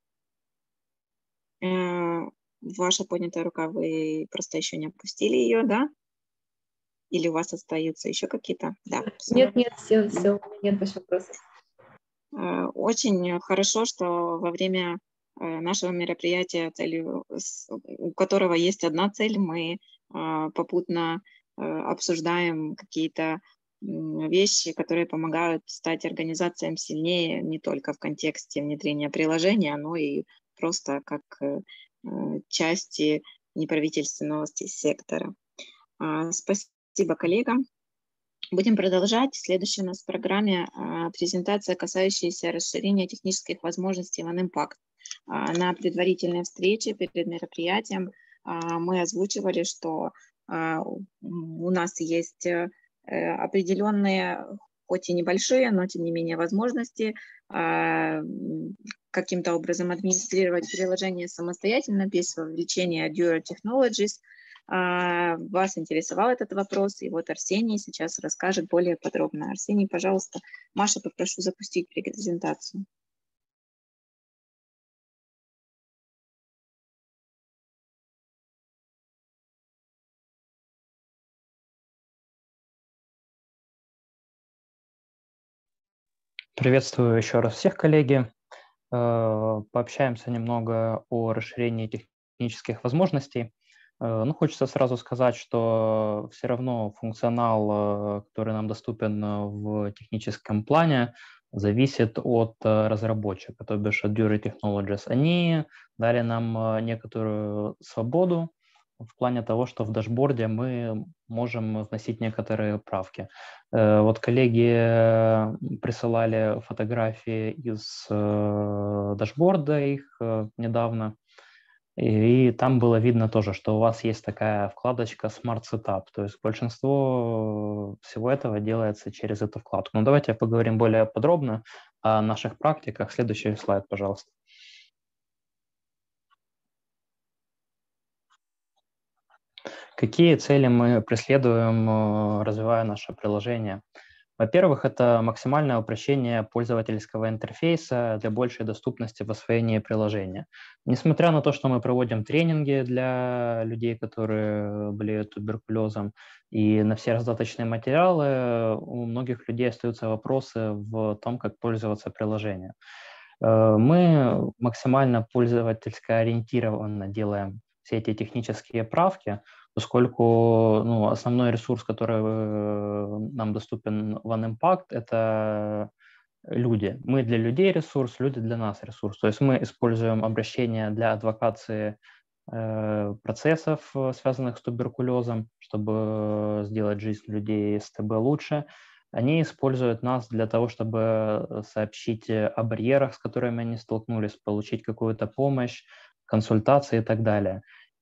Ваша поднятая рука, вы просто еще не опустили ее, да? Или у вас остаются еще какие-то? Да. Нет, все, нет больше вопросов. Очень хорошо, что во время нашего мероприятия, у которого есть одна цель, мы попутно обсуждаем какие-то вещи, которые помогают стать организациям сильнее не только в контексте внедрения приложения, но и просто как части неправительственного сектора. Спасибо коллегам. Будем продолжать. Следующая у нас в программе презентация, касающаяся расширения технических возможностей OneImpact. На предварительной встрече перед мероприятием мы озвучивали, что у нас есть определенные, хоть и небольшие, но тем не менее возможности каким-то образом администрировать приложение самостоятельно без вовлечения Duer Technologies. Вас интересовал этот вопрос, и вот Арсений сейчас расскажет более подробно. Арсений, пожалуйста, Маша, попрошу запустить презентацию. Приветствую еще раз всех, коллеги. Пообщаемся немного о расширении технических возможностей. Ну, хочется сразу сказать, что все равно функционал, который нам доступен в техническом плане, зависит от разработчика, то бишь от Duer Technologies. Они дали нам некоторую свободу в плане того, что в дашборде мы можем вносить некоторые правки. Вот коллеги присылали фотографии из дашборда их недавно, и там было видно тоже, что у вас есть такая вкладочка Smart Setup, то есть большинство всего этого делается через эту вкладку. Но давайте поговорим более подробно о наших практиках. Следующий слайд, пожалуйста. Какие цели мы преследуем, развивая наше приложение? Во-первых, это максимальное упрощение пользовательского интерфейса для большей доступности в освоении приложения. Несмотря на то, что мы проводим тренинги для людей, которые болеют туберкулезом, и на все раздаточные материалы, у многих людей остаются вопросы в том, как пользоваться приложением. Мы максимально пользовательско ориентированно делаем все эти технические правки, поскольку основной ресурс, который нам доступен в OneImpact, это люди. Мы для людей ресурс, люди для нас ресурс. То есть мы используем обращения для адвокации процессов, связанных с туберкулезом, чтобы сделать жизнь людей с ТБ лучше. Они используют нас для того, чтобы сообщить о барьерах, с которыми они столкнулись, получить какую-то помощь, консультации и так далее.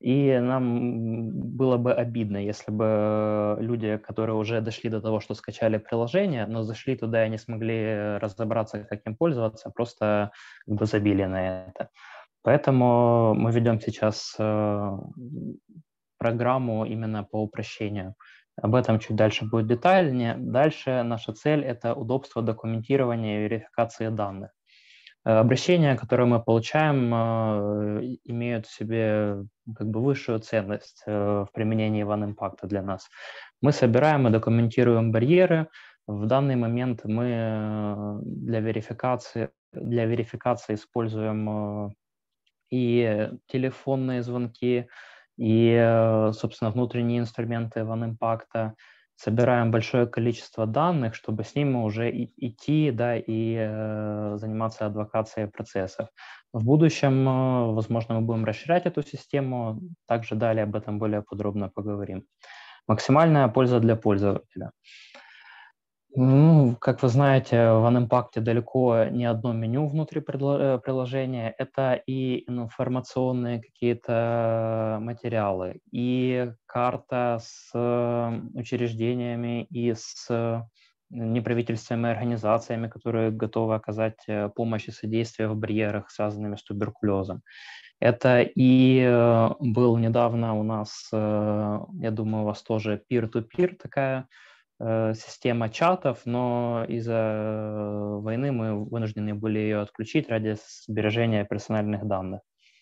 И нам было бы обидно, если бы люди, которые уже дошли до того, что скачали приложение, но зашли туда и не смогли разобраться, как им пользоваться, просто как бы забили на это. Поэтому мы ведем сейчас программу именно по упрощению. Об этом чуть дальше будет детальнее. Дальше наша цель – это удобство документирования и верификации данных. Обращения, которые мы получаем, имеют в себе как бы высшую ценность в применении OneImpact для нас. Мы собираем и документируем барьеры. В данный момент мы для верификации используем и телефонные звонки, и, собственно, внутренние инструменты OneImpact. Собираем большое количество данных, чтобы с ними уже идти, да, и заниматься адвокацией процессов. В будущем, возможно, мы будем расширять эту систему, также далее об этом более подробно поговорим. Максимальная польза для пользователя. Ну, как вы знаете, в OneImpact далеко не одно меню внутри приложения. Это и информационные какие-то материалы, и карта с учреждениями, и с неправительственными организациями, которые готовы оказать помощь и содействие в барьерах, связанными с туберкулезом. Это и был недавно у нас, я думаю, у вас тоже peer-to-peer такая система чатов, но из-за войны мы вынуждены были ее отключить ради сбережения персональных данных.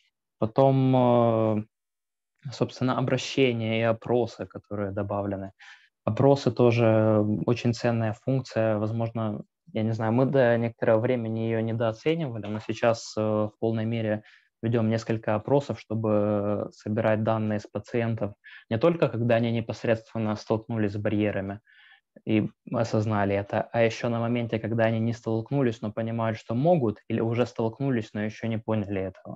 Потом, собственно, обращения и опросы, которые добавлены. Опросы тоже очень ценная функция. Возможно, я не знаю, мы до некоторого времени ее недооценивали, но сейчас в полной мере ведем несколько опросов, чтобы собирать данные с пациентов, не только когда они непосредственно столкнулись с барьерами и осознали это, а еще на моменте, когда они не столкнулись, но понимают, что могут, или уже столкнулись, но еще не поняли этого.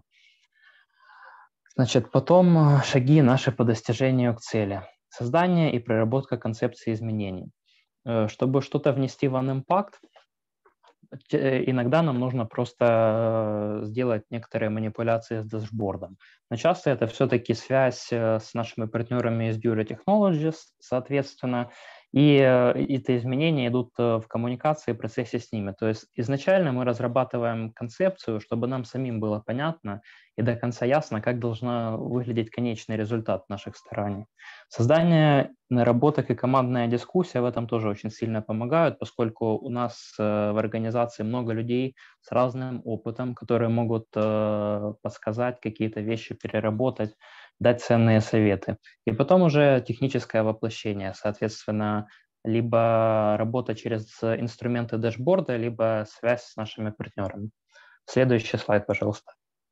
Значит, потом шаги наши по достижению к цели. Создание и проработка концепции изменений. Чтобы что-то внести в OneImpact, иногда нам нужно просто сделать некоторые манипуляции с дашбордом. Но часто это все-таки связь с нашими партнерами из Dura Technologies, соответственно, и эти изменения идут в коммуникации и процессе с ними. То есть изначально мы разрабатываем концепцию, чтобы нам самим было понятно и до конца ясно, как должна выглядеть конечный результат наших стараний. Создание наработок и командная дискуссия в этом тоже очень сильно помогают, поскольку у нас в организации много людей с разным опытом, которые могут подсказать какие-то вещи, переработать, дать ценные советы. И потом уже техническое воплощение, соответственно, либо работа через инструменты дэшборда, либо связь с нашими партнерами. Следующий слайд, пожалуйста.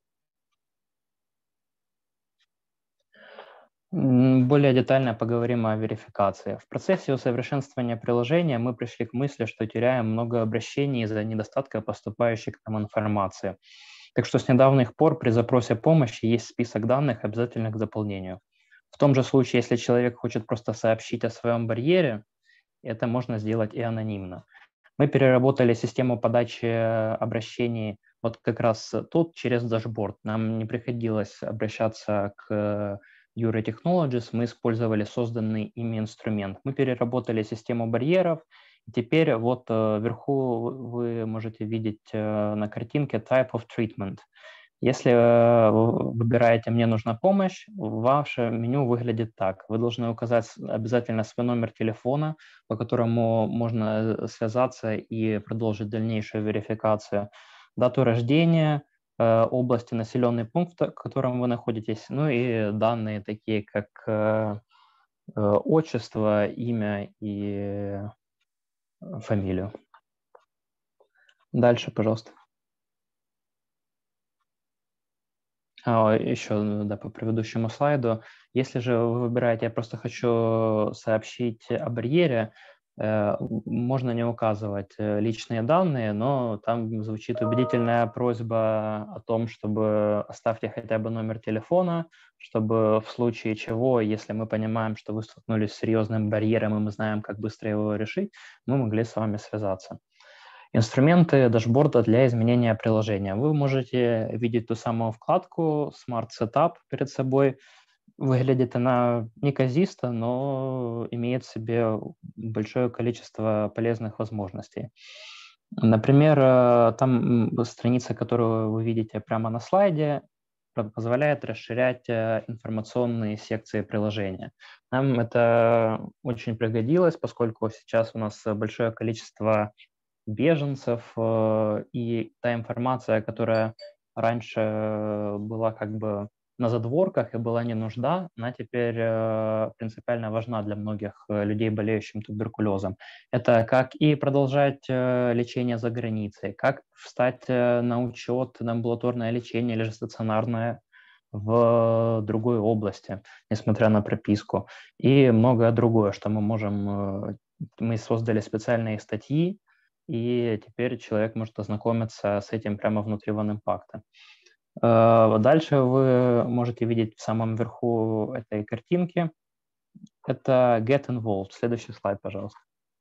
Более детально поговорим о верификации. В процессе усовершенствования приложения мы пришли к мысли, что теряем много обращений из-за недостатка поступающей к нам информации. Так что с недавних пор при запросе помощи есть список данных, обязательных к заполнению. В том же случае, если человек хочет просто сообщить о своем барьере, это можно сделать и анонимно. Мы переработали систему подачи обращений вот как раз тут через дашборд. Нам не приходилось обращаться к Dura Technologies, мы использовали созданный ими инструмент. Мы переработали систему барьеров. Теперь вот вверху вы можете видеть на картинке Type of Treatment. Если вы выбираете «Мне нужна помощь», ваше меню выглядит так. Вы должны указать обязательно свой номер телефона, по которому можно связаться и продолжить дальнейшую верификацию, дату рождения, области, населенный пункт, в котором вы находитесь, ну и данные такие, как отчество, имя и фамилию. Дальше, пожалуйста. Еще да, по предыдущему слайду. Если же вы выбираете, я просто хочу сообщить о барьере, можно не указывать личные данные, но там звучит убедительная просьба о том, чтобы оставьте хотя бы номер телефона, чтобы в случае чего, если мы понимаем, что вы столкнулись с серьезным барьером, и мы знаем, как быстро его решить, мы могли с вами связаться. Инструменты дашборда для изменения приложения. Вы можете видеть ту самую вкладку Smart Setup перед собой. Выглядит она неказисто, но имеет в себе большое количество полезных возможностей. Например, там страница, которую вы видите прямо на слайде, позволяет расширять информационные секции приложения. Нам это очень пригодилось, поскольку сейчас у нас большое количество беженцев, и та информация, которая раньше была как бы на задворках и была не нужда, она теперь принципиально важна для многих людей, болеющих туберкулезом. Это как и продолжать лечение за границей, как встать на учет на амбулаторное лечение или же стационарное в другой области, несмотря на прописку, и многое другое, что мы можем. Мы создали специальные статьи, и теперь человек может ознакомиться с этим прямо внутри OneImpact. Дальше вы можете видеть в самом верху этой картинки. Это Get Involved. Следующий слайд, пожалуйста.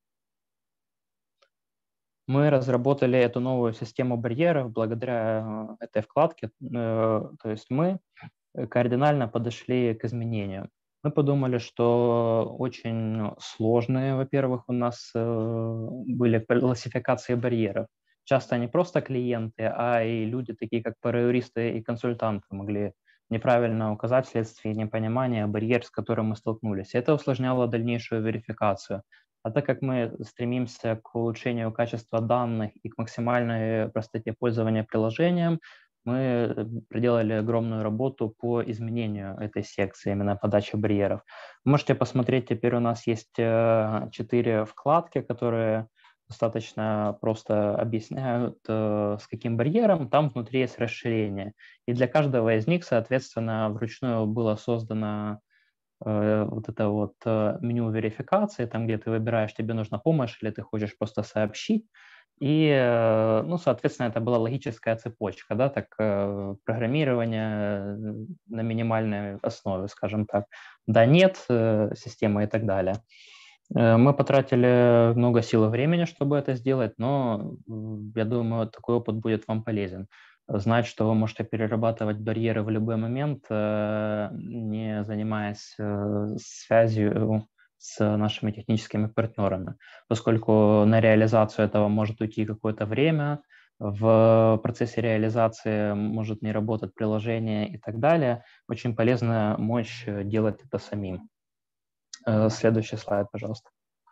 Мы разработали эту новую систему барьеров благодаря этой вкладке. То есть мы кардинально подошли к изменению. Мы подумали, что очень сложные, во-первых, у нас были классификации барьеров. Часто не просто клиенты, а и люди, такие как параюристы и консультанты, могли неправильно указать вследствие непонимания барьер, с которым мы столкнулись. Это усложняло дальнейшую верификацию. А так как мы стремимся к улучшению качества данных и к максимальной простоте пользования приложением, мы проделали огромную работу по изменению этой секции, именно подачи барьеров. Вы можете посмотреть, теперь у нас есть 4 вкладки, которые достаточно просто объясняют, с каким барьером. Там внутри есть расширение. И для каждого из них, соответственно, вручную было создано вот это вот меню верификации, там, где ты выбираешь, тебе нужна помощь или ты хочешь просто сообщить. И, ну, соответственно, это была логическая цепочка, да, так, программирование на минимальной основе, скажем так. Да, нет, система и так далее. Мы потратили много сил и времени, чтобы это сделать, но я думаю, такой опыт будет вам полезен. Знать, что вы можете перерабатывать барьеры в любой момент, не занимаясь связью с нашими техническими партнерами, поскольку на реализацию этого может уйти какое-то время, в процессе реализации может не работать приложение и так далее. Очень полезно мочь делать это самим. Следующий слайд, пожалуйста.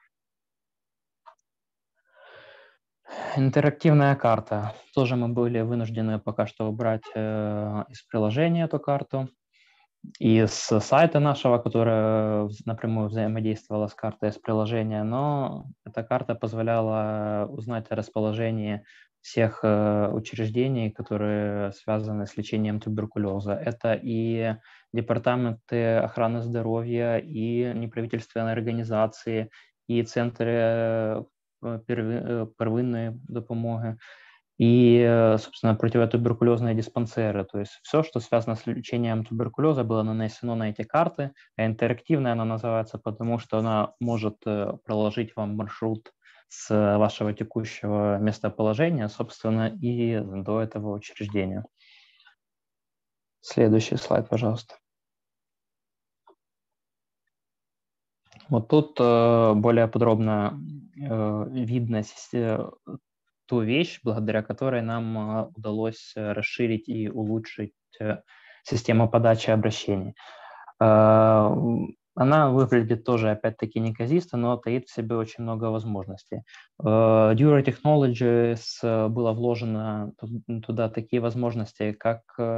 Интерактивная карта. Тоже мы были вынуждены пока что убрать из приложения эту карту. И с сайта нашего, которая напрямую взаимодействовала с картой из приложения, но эта карта позволяла узнать о расположении всех учреждений, которые связаны с лечением туберкулеза. Это и департаменты охраны здоровья, и неправительственные организации, и центры первинной допомоги, и, собственно, противотуберкулезные диспансеры. То есть все, что связано с лечением туберкулеза, было нанесено на эти карты. А интерактивная она называется, потому что она может проложить вам маршрут с вашего текущего местоположения, собственно, и до этого учреждения. Следующий слайд, пожалуйста. Вот тут более подробно видно ту вещь, благодаря которой нам удалось расширить и улучшить систему подачи обращений. Она выглядит тоже, опять-таки, неказисто, но таит в себе очень много возможностей. Dura Technologies было вложено туда такие возможности, как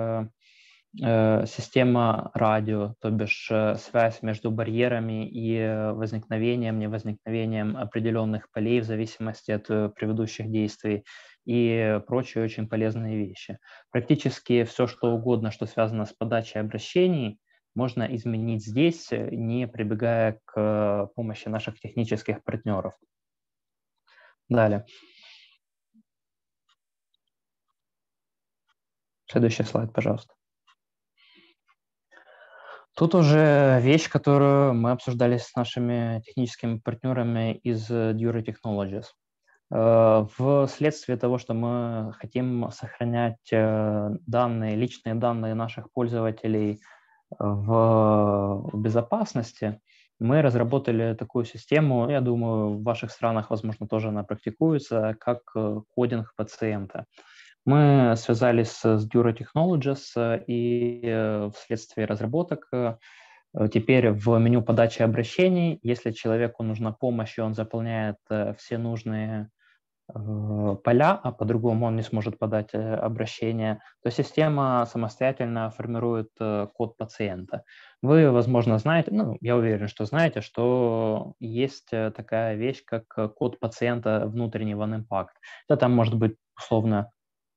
система радио, то бишь связь между барьерами и возникновением, невозникновением определенных полей в зависимости от предыдущих действий и прочие очень полезные вещи. Практически все, что угодно, что связано с подачей обращений, можно изменить здесь, не прибегая к помощи наших технических партнеров. Далее. Следующий слайд, пожалуйста. Тут уже вещь, которую мы обсуждали с нашими техническими партнерами из Dura Technologies. Вследствие того, что мы хотим сохранять данные, личные данные наших пользователей в безопасности, мы разработали такую систему, я думаю, в ваших странах, возможно, тоже она практикуется, как кодинг пациента. Мы связались с Dura Technologies, и вследствие разработок теперь в меню подачи обращений, если человеку нужна помощь, и он заполняет все нужные поля, а по-другому он не сможет подать обращение, то система самостоятельно формирует код пациента. Вы, возможно, знаете, ну, я уверен, что знаете, что есть такая вещь, как код пациента внутренний OneImpact. Это там может быть условно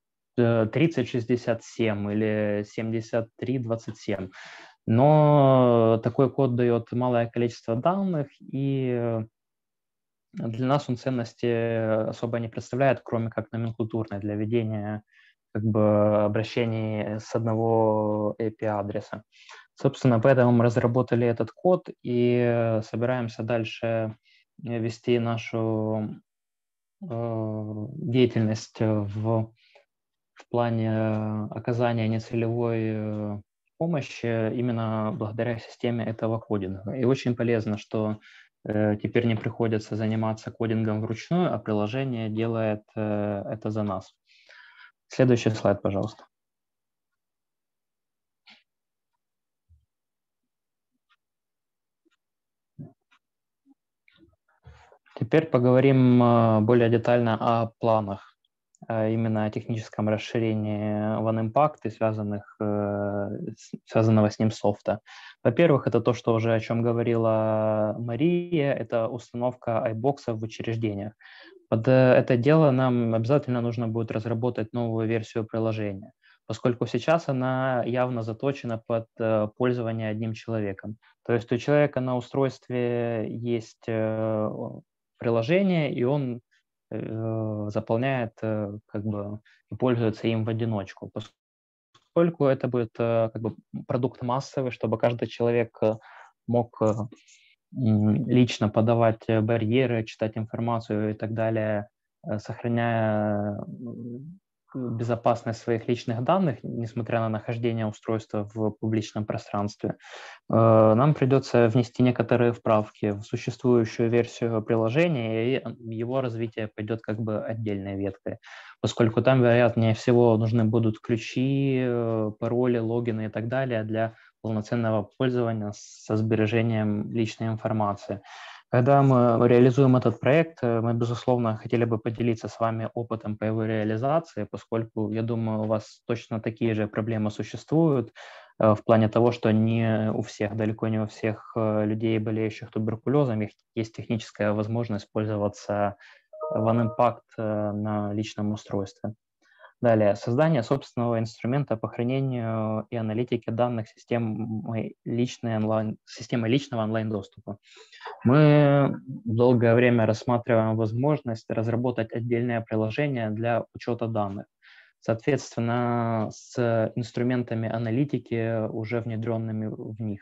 3067 или 7327. Но такой код дает малое количество данных, и для нас он ценности особо не представляет, кроме как номенклатурной для ведения как бы обращений с одного API-адреса. Собственно, поэтому мы разработали этот код и собираемся дальше вести нашу деятельность в плане оказания нецелевой помощи именно благодаря системе этого кодинга. И очень полезно, что теперь не приходится заниматься кодингом вручную, а приложение делает это за нас. Следующий слайд, пожалуйста. Теперь поговорим более детально о планах, именно о техническом расширении OneImpact и связанного с ним софта. Во-первых, это то, что уже о чем говорила Мария, это установка iBox в учреждениях. Под это дело нам обязательно нужно будет разработать новую версию приложения, поскольку сейчас она явно заточена под пользование одним человеком. То есть у человека на устройстве есть приложение, и он заполняет как бы и пользуется им в одиночку. Поскольку это будет как бы продукт массовый, чтобы каждый человек мог лично подавать барьеры, читать информацию и так далее, сохраняя безопасность своих личных данных, несмотря на нахождение устройства в публичном пространстве, нам придется внести некоторые вправки в существующую версию приложения, и его развитие пойдет как бы отдельной веткой, поскольку там, вероятнее всего, нужны будут ключи, пароли, логины и так далее для полноценного пользования со сбережением личной информации. Когда мы реализуем этот проект, мы, безусловно, хотели бы поделиться с вами опытом по его реализации, поскольку, я думаю, у вас точно такие же проблемы существуют в плане того, что не у всех, далеко не у всех людей, болеющих туберкулезом, есть техническая возможность пользоваться OneImpact на личном устройстве. Далее, создание собственного инструмента по хранению и аналитике данных системы личного онлайн-доступа. Мы долгое время рассматриваем возможность разработать отдельное приложение для учета данных, соответственно, с инструментами аналитики, уже внедренными в них.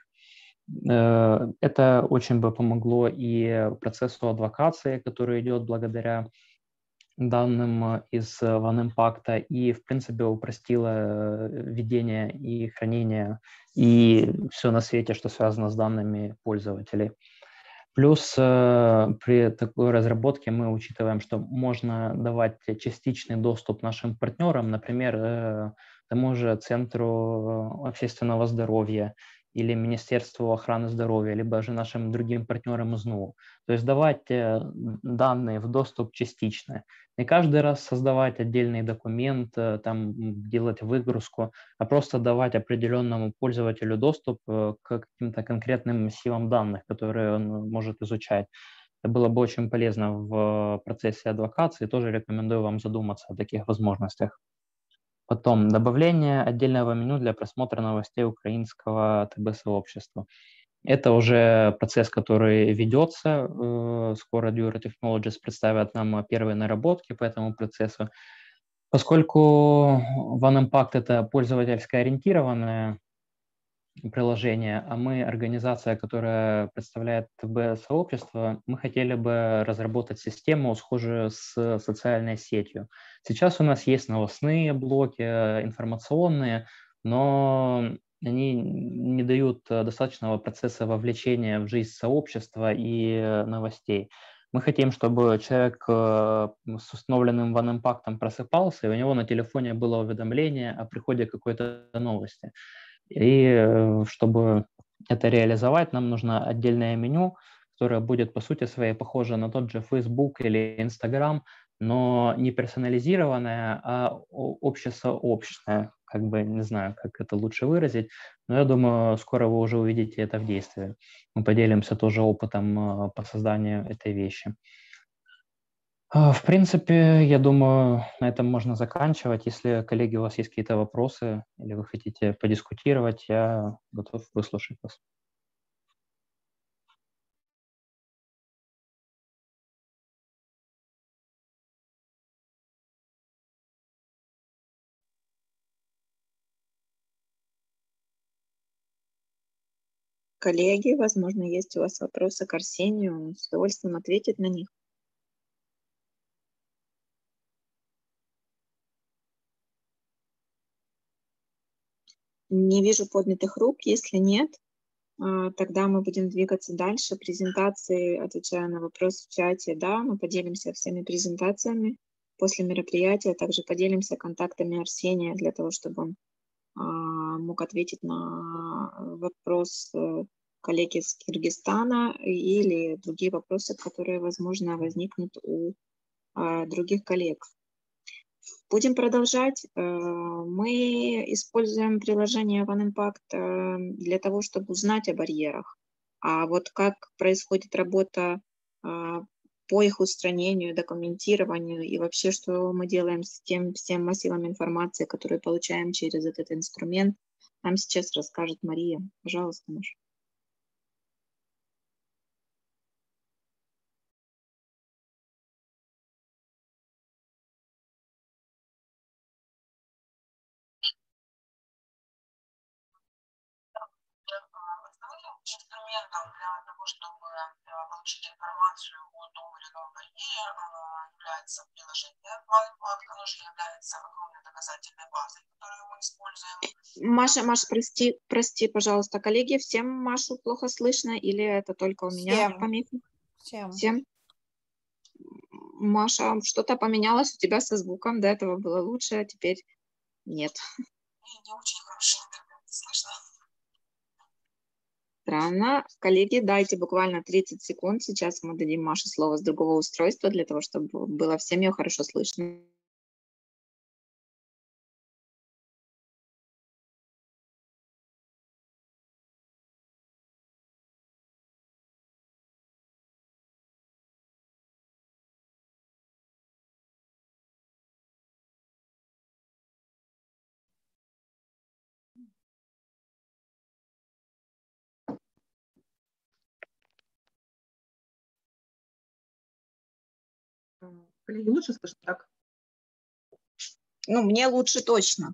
Это очень бы помогло и процессу адвокации, который идет благодаря данным из OneImpact, и, в принципе, упростило ведение и хранение, и все на свете, что связано с данными пользователей. Плюс при такой разработке мы учитываем, что можно давать частичный доступ нашим партнерам, например, тому же Центру общественного здоровья или Министерству охраны здоровья, либо же нашим другим партнерам из НУ. То есть давать данные в доступ частично. Не каждый раз создавать отдельный документ, там, делать выгрузку, а просто давать определенному пользователю доступ к каким-то конкретным массивам данных, которые он может изучать. Это было бы очень полезно в процессе адвокации. Тоже рекомендую вам задуматься о таких возможностях. Потом добавление отдельного меню для просмотра новостей украинского ТБ-сообщества. Это уже процесс, который ведется. Скоро Dura Technologies представят нам первые наработки по этому процессу. Поскольку OneImpact — это пользовательско ориентированное приложение, а мы организация, которая представляет ТБ-сообщество, мы хотели бы разработать систему, схожую с социальной сетью. Сейчас у нас есть новостные блоки, информационные, но они не дают достаточного процесса вовлечения в жизнь сообщества и новостей. Мы хотим, чтобы человек с установленным OneImpact просыпался, и у него на телефоне было уведомление о приходе какой-то новости. И чтобы это реализовать, нам нужно отдельное меню, которое будет по сути своей похоже на тот же Facebook или Instagram, но не персонализированное, а общесообщее. Как бы не знаю, как это лучше выразить, но я думаю, скоро вы уже увидите это в действии. Мы поделимся тоже опытом по созданию этой вещи. В принципе, я думаю, на этом можно заканчивать. Если, коллеги, у вас есть какие-то вопросы или вы хотите подискутировать, я готов выслушать вас. Коллеги, возможно, есть у вас вопросы к Арсению, он с удовольствием ответит на них. Не вижу поднятых рук. Если нет, тогда мы будем двигаться дальше. Презентации, отвечая на вопрос в чате, да, мы поделимся всеми презентациями после мероприятия, также поделимся контактами Арсения для того, чтобы он мог ответить на вопрос коллеги из Киргизстана или другие вопросы, которые, возможно, возникнут у других коллег. Будем продолжать. Мы используем приложение OneImpact для того, чтобы узнать о барьерах. А вот как происходит работа по их устранению, документированию и вообще, что мы делаем с тем массивом информации, которую получаем через этот инструмент, нам сейчас расскажет Мария. Пожалуйста, Маша. Инструментом для того, чтобы получить информацию о том или ином барьере, является приложение OneImpact, оно же является огромной доказательной базой, которую мы используем. Маша, прости, пожалуйста, коллеги, всем Машу плохо слышно или это только у меня помехи? Всем. Маша, что-то поменялось у тебя со звуком, до этого было лучше, а теперь нет. Не очень хорошо слышно. Странно. Коллеги, дайте буквально 30 секунд. Сейчас мы дадим Маше слово с другого устройства для того, чтобы было всем ее хорошо слышно. Коллеги, лучше слышно так? Ну, мне лучше точно.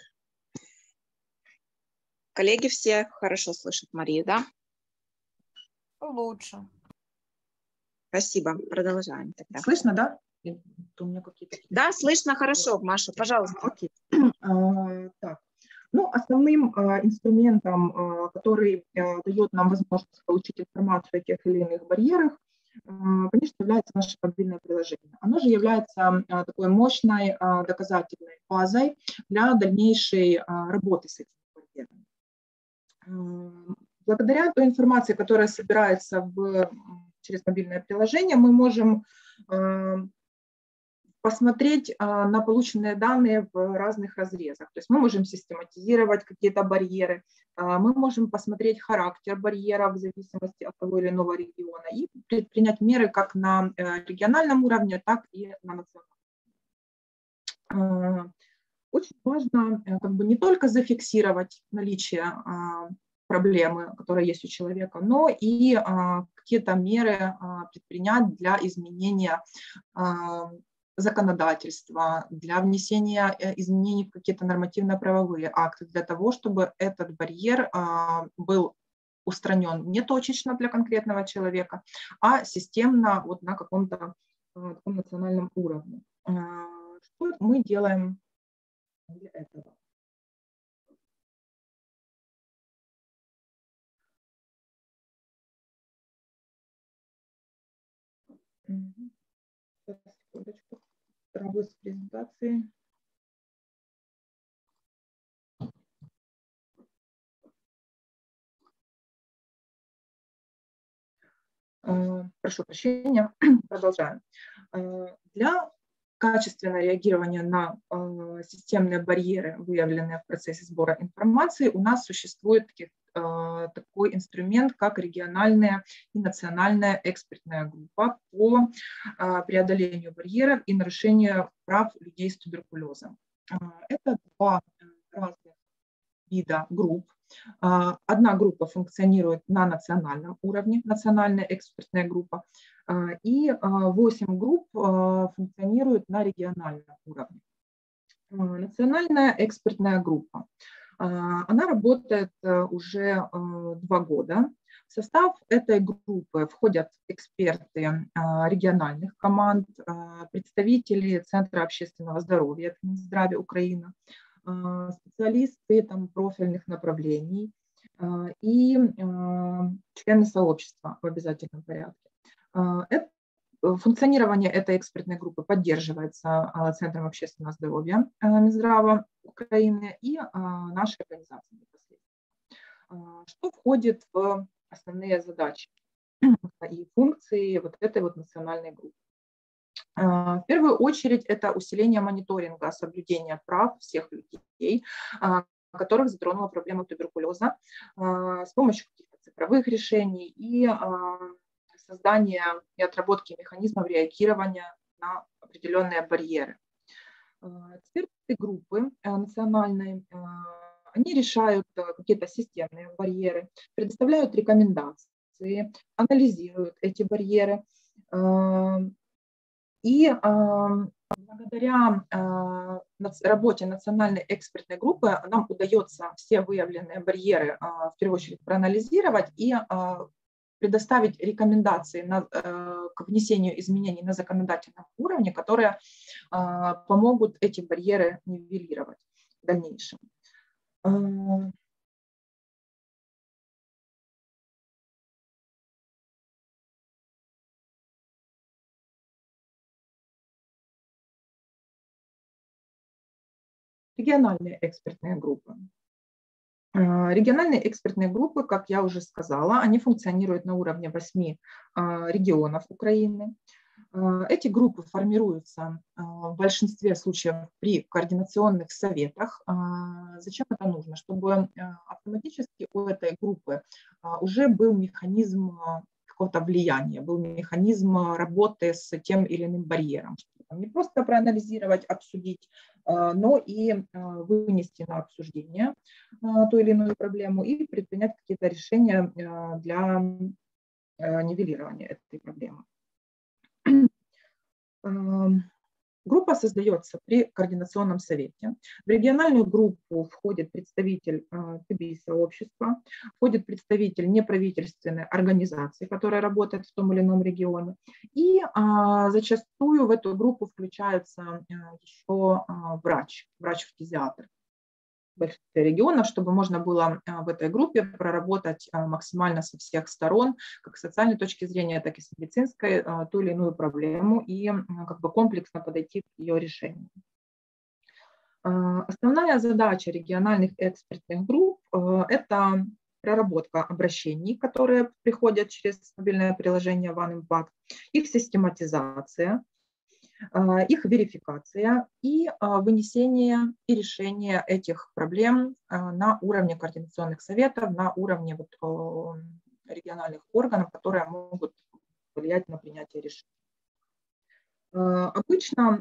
Коллеги все хорошо слышат Марию, да? Лучше. Спасибо. Продолжаем тогда. Слышно, да? Да, слышно хорошо. Маша, пожалуйста. Окей. Так. Ну, основным инструментом, который дает нам возможность получить информацию о тех или иных барьерах, конечно, является наше мобильное приложение. Оно же является такой мощной доказательной базой для дальнейшей работы с этими барьерами. Благодаря той информации, которая собирается через мобильное приложение, мы можем посмотреть на полученные данные в разных разрезах. То есть мы можем систематизировать какие-то барьеры, мы можем посмотреть характер барьеров в зависимости от того или иного региона и предпринять меры как на региональном уровне, так и на национальном. Очень важно как бы не только зафиксировать наличие проблемы, которые есть у человека, но и какие-то меры предпринять для изменения законодательства, для внесения изменений в какие-то нормативно-правовые акты, для того, чтобы этот барьер был устранен не точечно для конкретного человека, а системно вот на каком-то национальном уровне. Что мы делаем для этого? Сейчас, секундочку. Справлюсь с презентацией. Прошу прощения, продолжаем. Для качественного реагирования на системные барьеры, выявленные в процессе сбора информации, у нас существует такой инструмент, как региональная и национальная экспертная группа по преодолению барьеров и нарушению прав людей с туберкулезом. Это два разных вида групп. Одна группа функционирует на национальном уровне, национальная экспертная группа, и 8 групп функционируют на региональном уровне. Национальная экспертная группа. Она работает уже 2 года. В состав этой группы входят эксперты региональных команд, представители Центра общественного здоровья Минздрава Украины, специалисты профильных направлений и члены сообщества в обязательном порядке. Функционирование этой экспертной группы поддерживается Центром общественного здоровья Минздрава Украины и нашей организацией непосредственно. Что входит в основные задачи и функции вот этой вот национальной группы? В первую очередь это усиление мониторинга соблюдения прав всех людей, которых затронула проблема туберкулеза, с помощью каких-то цифровых решений и создания и отработки механизмов реагирования на определенные барьеры. Экспертные группы национальные, они решают какие-то системные барьеры, предоставляют рекомендации, анализируют эти барьеры. И благодаря работе национальной экспертной группы нам удается все выявленные барьеры в первую очередь проанализировать и предоставить рекомендации к внесению изменений на законодательном уровне, которые помогут эти барьеры нивелировать в дальнейшем. Региональные экспертные группы. Региональные экспертные группы, как я уже сказала, они функционируют на уровне 8 регионов Украины. Эти группы формируются в большинстве случаев при координационных советах. Зачем это нужно? Чтобы автоматически у этой группы уже был механизм какого-то влияния, был механизм работы с тем или иным барьером. Не просто проанализировать, обсудить, но и вынести на обсуждение ту или иную проблему и предпринять какие-то решения для нивелирования этой проблемы. Группа создается при координационном совете. В региональную группу входит представитель ТБИ-сообщества, входит представитель неправительственной организации, которая работает в том или ином регионе. И зачастую в эту группу включается еще врач-фтизиатр в большинстве регионов, чтобы можно было в этой группе проработать максимально со всех сторон, как с социальной точки зрения, так и с медицинской, ту или иную проблему и комплексно подойти к ее решению. Основная задача региональных экспертных групп – это проработка обращений, которые приходят через мобильное приложение OneImpact, их систематизация, их верификация и вынесение и решение этих проблем на уровне координационных советов, на уровне региональных органов, которые могут влиять на принятие решений. Обычно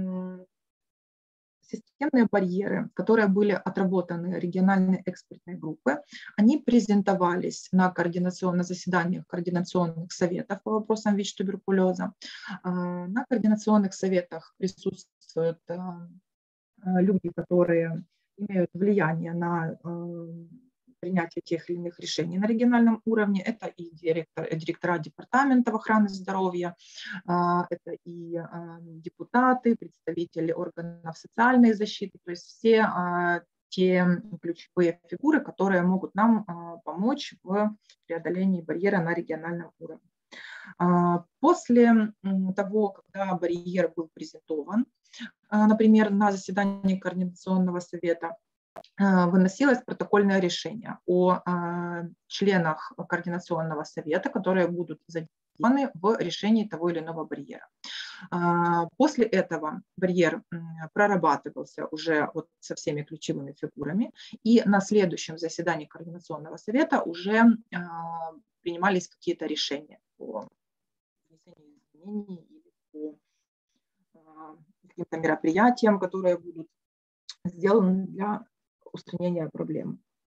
системные барьеры, которые были отработаны региональной экспертной группой, они презентовались на заседаниях координационных советов по вопросам ВИЧ-туберкулеза. На координационных советах присутствуют люди, которые имеют влияние на принятие тех или иных решений на региональном уровне. Это и директора департаментов охраны здоровья, это и депутаты, представители органов социальной защиты, то есть все те ключевые фигуры, которые могут нам помочь в преодолении барьера на региональном уровне. После того, когда барьер был презентован, например, на заседании Координационного совета, выносилось протокольное решение о членах Координационного совета, которые будут задействованы в решении того или иного барьера. После этого барьер прорабатывался уже вот со всеми ключевыми фигурами, и на следующем заседании Координационного совета уже принимались какие-то решения по внесению изменений или по каким-то мероприятиям, которые будут сделаны для устранения проблем.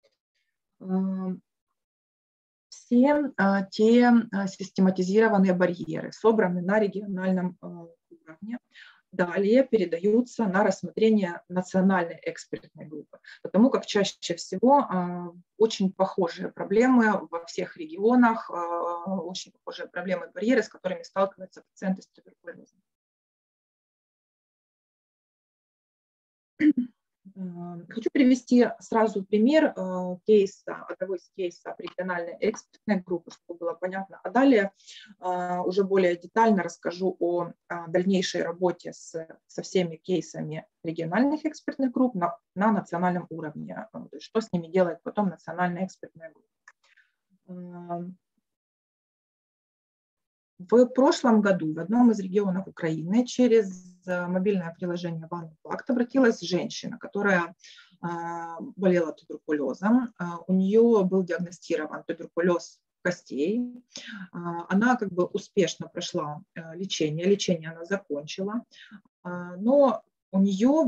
Все те систематизированные барьеры собраны на региональном уровне, далее передаются на рассмотрение национальной экспертной группы, потому как чаще всего очень похожие проблемы во всех регионах, очень похожие проблемы и барьеры, с которыми сталкиваются пациенты с туберкулезом. Хочу привести сразу пример кейса, одного из кейсов региональной экспертной группы, чтобы было понятно. А далее уже более детально расскажу о дальнейшей работе со всеми кейсами региональных экспертных групп на национальном уровне. То есть что с ними делает потом национальная экспертная группа. В прошлом году в одном из регионов Украины через мобильное приложение OneImpact обратилась женщина, которая болела туберкулезом. У нее был диагностирован туберкулез костей. Она как бы успешно прошла лечение она закончила, но у нее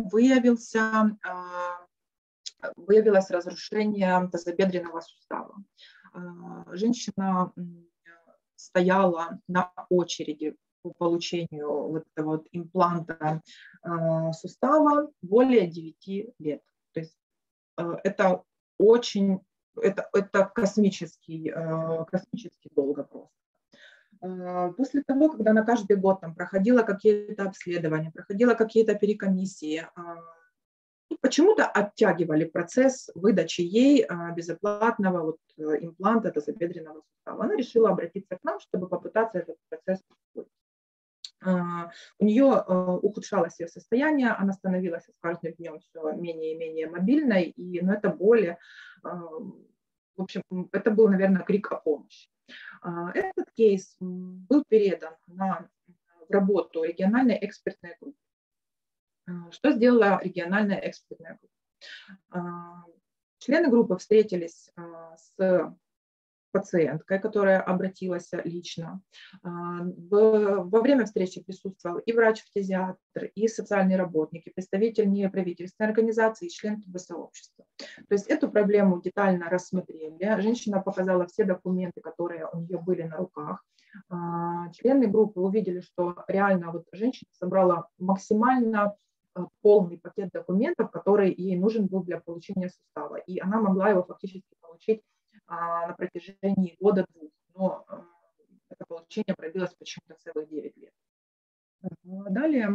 выявилось разрушение тазобедренного сустава. Женщина стояла на очереди по получению вот этого вот импланта сустава более 9 лет. То есть это очень, это космически долго просто. После того, когда она каждый год там проходила какие-то обследования, проходила какие-то перекомиссии, почему-то оттягивали процесс выдачи ей безоплатного вот импланта тазобедренного сустава. Она решила обратиться к нам, чтобы попытаться этот процесс ускорить. У нее ухудшалось ее состояние, она становилась с каждым днем все менее и менее мобильной, и это более, в общем, это был, наверное, крик о помощи. Этот кейс был передан в работу региональной экспертной группы. Что сделала региональная экспертная группа? Члены группы встретились с пациенткой, которая обратилась лично. Во время встречи присутствовал и врач-фтизиатр, и социальный работник, и представитель неправительственной организации, и член сообщества. То есть эту проблему детально рассмотрели. Женщина показала все документы, которые у нее были на руках. Члены группы увидели, что реально вот женщина собрала максимально полный пакет документов, который ей нужен был для получения сустава. И она могла его фактически получить на протяжении года-двух. Но это получение продлилось почему-то целых 9 лет. Далее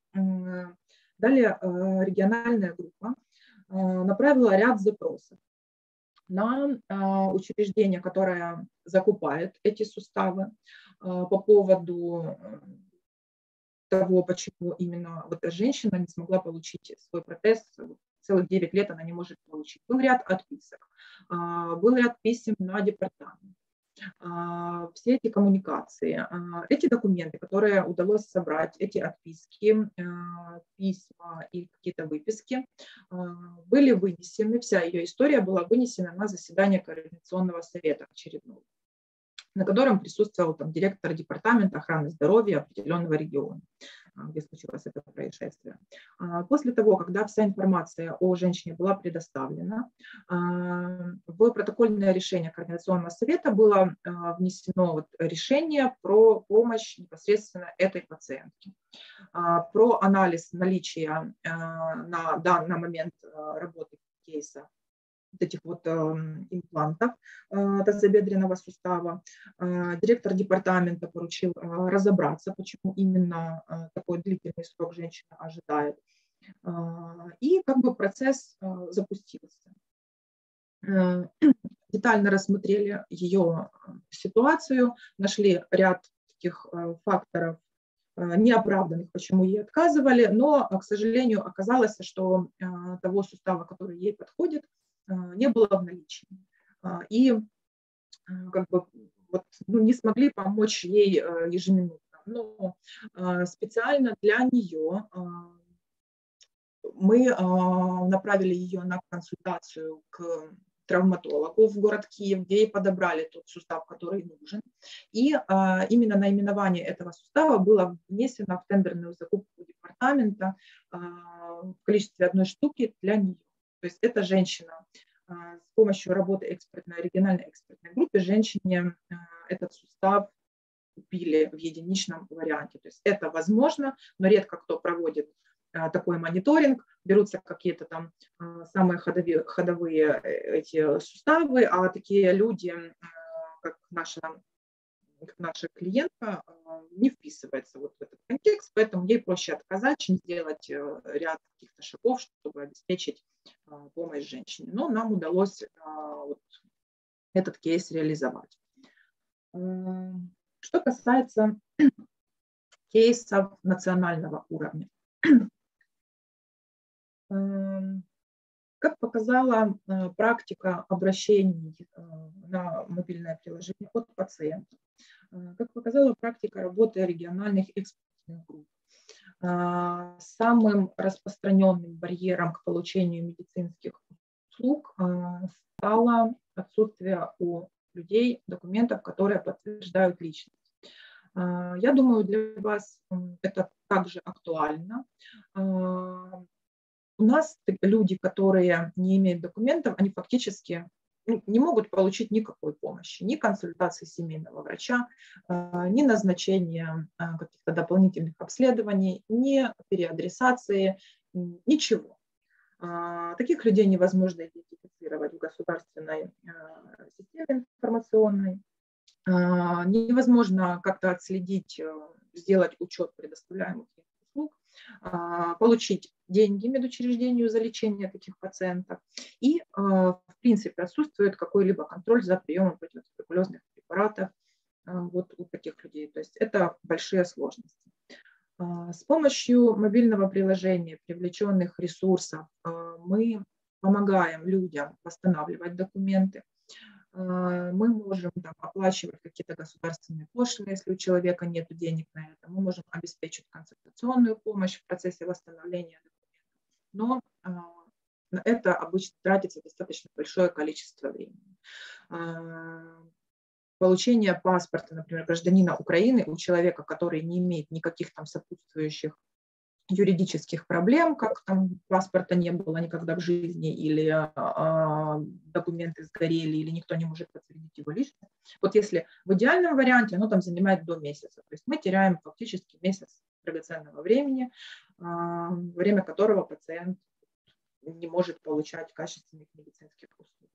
региональная группа направила ряд запросов на учреждение, которое закупает эти суставы, по поводу того, почему именно вот эта женщина не смогла получить свой протез, целых 9 лет она не может получить. Был ряд отписок, был ряд писем на департамент. Все эти коммуникации, эти документы, которые удалось собрать, эти отписки, письма и какие-то выписки, были вынесены, вся ее история была вынесена на заседание Координационного совета очередного, на котором присутствовал там директор департамента охраны здоровья определенного региона, где случилось это происшествие. После того, когда вся информация о женщине была предоставлена, в протокольное решение Координационного совета было внесено решение про помощь непосредственно этой пациентке, про анализ наличия на данный момент работы кейса вот этих вот имплантов тазобедренного сустава. Директор департамента поручил разобраться, почему именно такой длительный срок женщина ожидает. И как бы процесс запустился. детально рассмотрели ее ситуацию, нашли ряд таких факторов неоправданных, почему ей отказывали, но, к сожалению, оказалось, что того сустава, который ей подходит, не было в наличии. И как бы вот, не смогли помочь ей ежеминутно. Но специально для нее мы направили ее на консультацию к травматологу в город Киев, где ей подобрали тот сустав, который нужен. И именно наименование этого сустава было внесено в тендерную закупку департамента в количестве 1 штуки для нее. То есть эта женщина с помощью работы региональной экспертной группы женщине этот сустав купили в единичном варианте. То есть это возможно, но редко кто проводит такой мониторинг, берутся какие-то там самые ходовые эти суставы, а такие люди, как наша клиентка, не вписывается вот в этот контекст, поэтому ей проще отказать, чем сделать ряд каких-то шагов, чтобы обеспечить помощь женщине. Но нам удалось вот этот кейс реализовать. Что касается кейсов национального уровня. Как показала практика обращений на мобильное приложение от пациентов, как показала практика работы региональных экспертных групп, самым распространенным барьером к получению медицинских услуг стало отсутствие у людей документов, которые подтверждают личность. Я думаю, для вас это также актуально. У нас люди, которые не имеют документов, они фактически не могут получить никакой помощи, ни консультации семейного врача, ни назначения каких-то дополнительных обследований, ни переадресации, ничего. Таких людей невозможно идентифицировать в государственной системе информационной. Невозможно как-то отследить, сделать учет предоставляемых услуг, получить деньги медучреждению за лечение таких пациентов. И, в принципе, отсутствует какой-либо контроль за приемом противотуберкулезных препаратов вот у таких людей. То есть это большие сложности. С помощью мобильного приложения, привлеченных ресурсов, мы помогаем людям восстанавливать документы. Мы можем оплачивать какие-то государственные пошлины, если у человека нет денег на это. Мы можем обеспечить консультационную помощь в процессе восстановления документов. Но на это обычно тратится достаточно большое количество времени. Получение паспорта, например, гражданина Украины у человека, который не имеет никаких там сопутствующих юридических проблем, как там паспорта не было никогда в жизни, или документы сгорели, или никто не может подтвердить его личность. Вот если в идеальном варианте, оно там занимает до месяца. То есть мы теряем фактически месяц драгоценного времени, время которого пациент не может получать качественных медицинских услуг.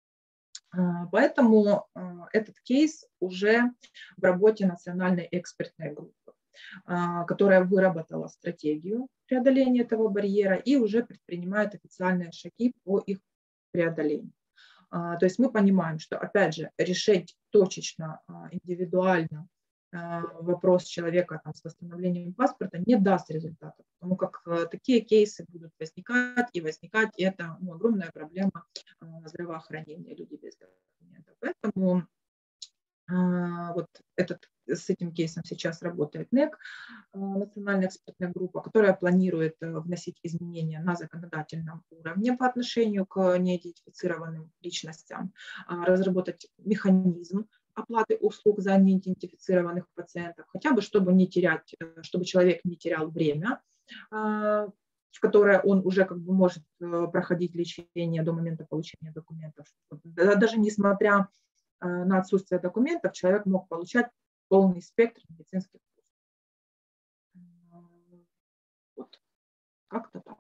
Поэтому этот кейс уже в работе национальной экспертной группы, которая выработала стратегию преодоления этого барьера и уже предпринимает официальные шаги по их преодолению. То есть мы понимаем, что, опять же, решить точечно, индивидуально вопрос человека с восстановлением паспорта не даст результата, потому как такие кейсы будут возникать, и это огромная проблема здравоохранения людей без документов. Поэтому вот с этим кейсом сейчас работает НЭК, национальная экспертная группа, которая планирует вносить изменения на законодательном уровне по отношению к неидентифицированным личностям, разработать механизм оплаты услуг за неидентифицированных пациентов, хотя бы чтобы человек не терял время, в которое он уже может проходить лечение до момента получения документов. Даже несмотря на отсутствие документов, человек мог получать полный спектр медицинских услуг. Вот, как-то так.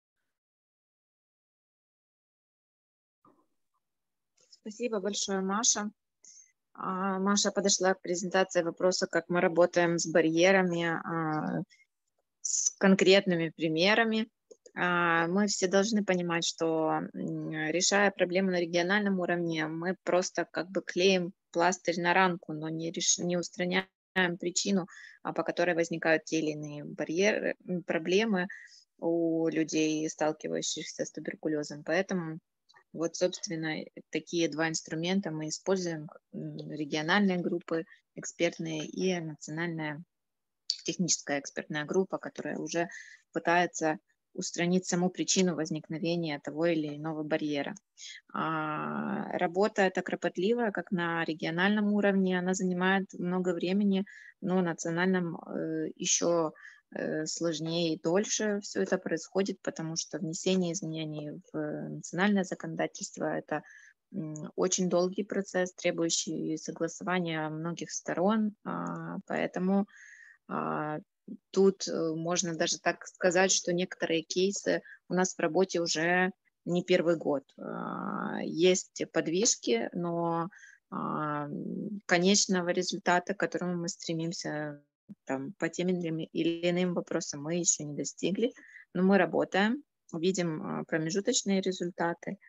Спасибо большое, Маша. Маша подошла к презентации вопроса, как мы работаем с барьерами, с конкретными примерами. Мы все должны понимать, что решая проблему на региональном уровне, мы просто как бы клеим пластырь на ранку, но не устраняем причину, по которой возникают те или иные барьеры, проблемы у людей, сталкивающихся с туберкулезом. Поэтому вот, собственно, такие два инструмента мы используем: региональные группы экспертные и национальная техническая экспертная группа, которая уже пытается устранить саму причину возникновения того или иного барьера. Работа эта кропотливая, как на региональном уровне, она занимает много времени, но на национальном еще сложнее и дольше все это происходит, потому что внесение изменений в национальное законодательство – это очень долгий процесс, требующий согласования многих сторон, поэтому тут можно даже так сказать, что некоторые кейсы у нас в работе уже не первый год. Есть подвижки, но конечного результата, к которому мы стремимся там, по тем или иным вопросам, мы еще не достигли. Но мы работаем, видим промежуточные результаты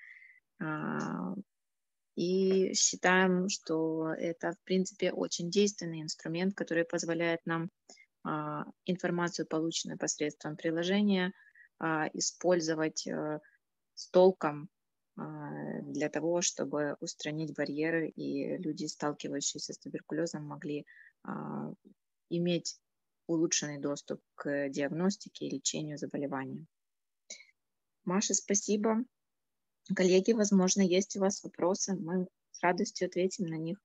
и считаем, что это, в принципе, очень действенный инструмент, который позволяет нам информацию, полученную посредством приложения, использовать с толком для того, чтобы устранить барьеры, и люди, сталкивающиеся с туберкулезом, могли иметь улучшенный доступ к диагностике и лечению заболевания. Маша, спасибо. Коллеги, возможно, есть у вас вопросы, мы с радостью ответим на них.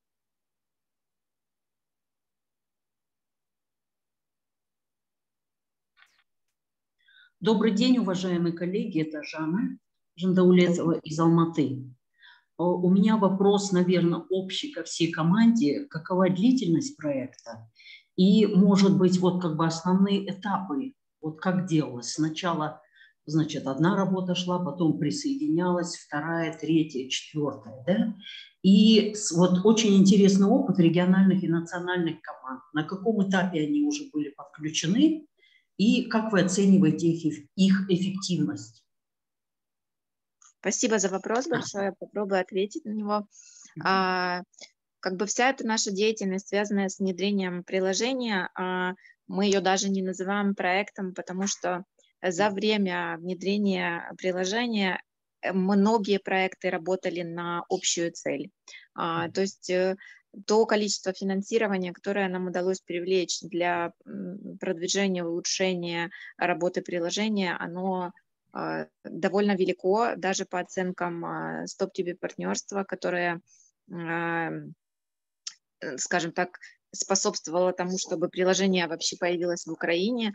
Добрый день, уважаемые коллеги, это Жанна Жандаулетова из Алматы. У меня вопрос, наверное, общий ко всей команде. Какова длительность проекта? И, может быть, вот как бы основные этапы, вот как делалось. Сначала, значит, одна работа шла, потом присоединялась, вторая, третья, четвертая, да? И вот очень интересный опыт региональных и национальных команд. На каком этапе они уже были подключены? И как вы оцениваете их эффективность? Спасибо за вопрос большое, я попробую ответить на него. Как бы вся эта наша деятельность, связанная с внедрением приложения, мы ее даже не называем проектом, потому что за время внедрения приложения многие проекты работали на общую цель. То есть то количество финансирования, которое нам удалось привлечь для продвижения, улучшения работы приложения, оно довольно велико, даже по оценкам StopTB партнерства, которое, скажем так, способствовало тому, чтобы приложение вообще появилось в Украине.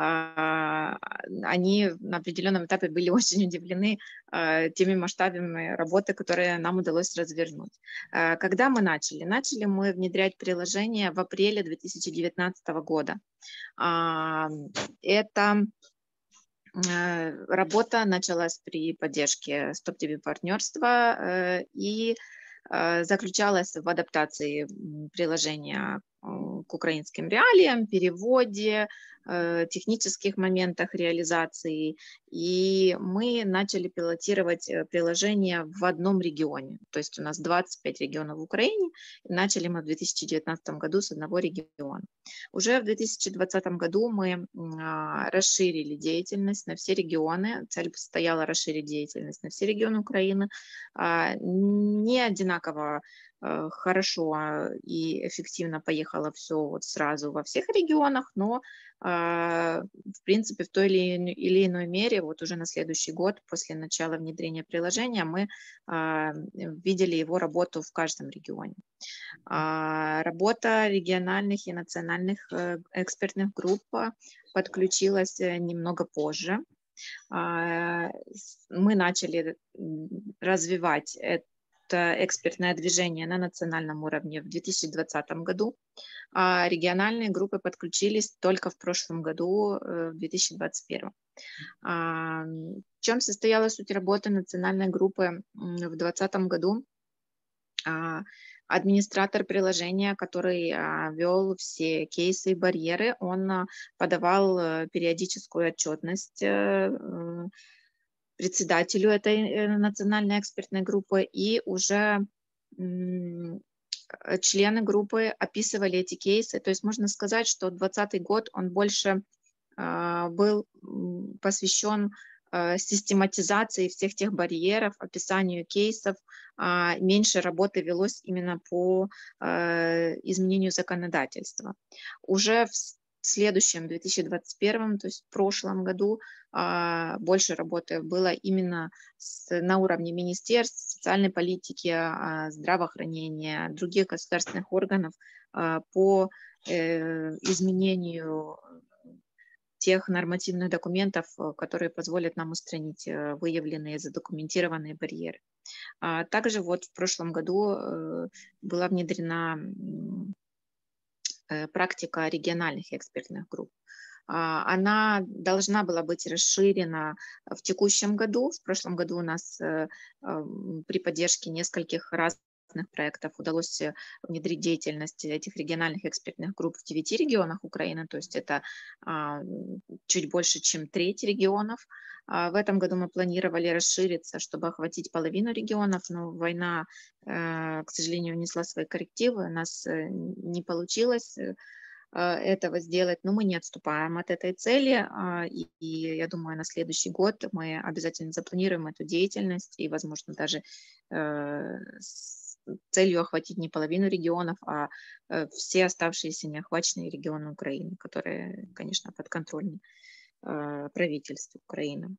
Они на определенном этапе были очень удивлены теми масштабами работы, которые нам удалось развернуть. Когда мы начали? Начали мы внедрять приложение в апреле 2019 года. Эта работа началась при поддержке StopTB партнерства и заключалась в адаптации приложения к украинским реалиям, переводе, технических моментах реализации. И мы начали пилотировать приложение в одном регионе. То есть у нас 25 регионов в Украине. И начали мы в 2019 году с одного региона. Уже в 2020 году мы расширили деятельность на все регионы. Цель стояла расширить деятельность на все регионы Украины. Не одинаково хорошо и эффективно поехало все вот сразу во всех регионах, но в принципе в той или иной мере вот уже на следующий год после начала внедрения приложения мы видели его работу в каждом регионе. Работа региональных и национальных экспертных групп подключилась немного позже. Мы начали развивать это экспертное движение на национальном уровне в 2020 году, а региональные группы подключились только в прошлом году, в 2021. В чем состояла суть работы национальной группы в 2020 году? администратор приложения, который вел все кейсы и барьеры, он подавал периодическую отчетность председателю этой национальной экспертной группы, и уже члены группы описывали эти кейсы. То есть можно сказать, что 2020 год, он больше был посвящен систематизации всех тех барьеров, описанию кейсов, меньше работы велось именно по изменению законодательства. Уже в следующем, 2021, то есть в прошлом году, больше работы было именно на уровне министерств, социальной политики, здравоохранения, других государственных органов по изменению тех нормативных документов, которые позволят нам устранить выявленные, задокументированные барьеры. Также вот в прошлом году была внедрена практика региональных экспертных групп. Она должна была быть расширена в текущем году. В прошлом году у нас при поддержке нескольких разных проектов удалось внедрить деятельность этих региональных экспертных групп в 9 регионах Украины, то есть это чуть больше, чем треть регионов. В этом году мы планировали расшириться, чтобы охватить половину регионов, но война, к сожалению, внесла свои коррективы, у нас не получилось этого сделать, но мы не отступаем от этой цели, и я думаю, на следующий год мы обязательно запланируем эту деятельность и, возможно, даже с целью охватить не половину регионов, а все оставшиеся неохваченные регионы Украины, которые, конечно, подконтрольны правительству Украины.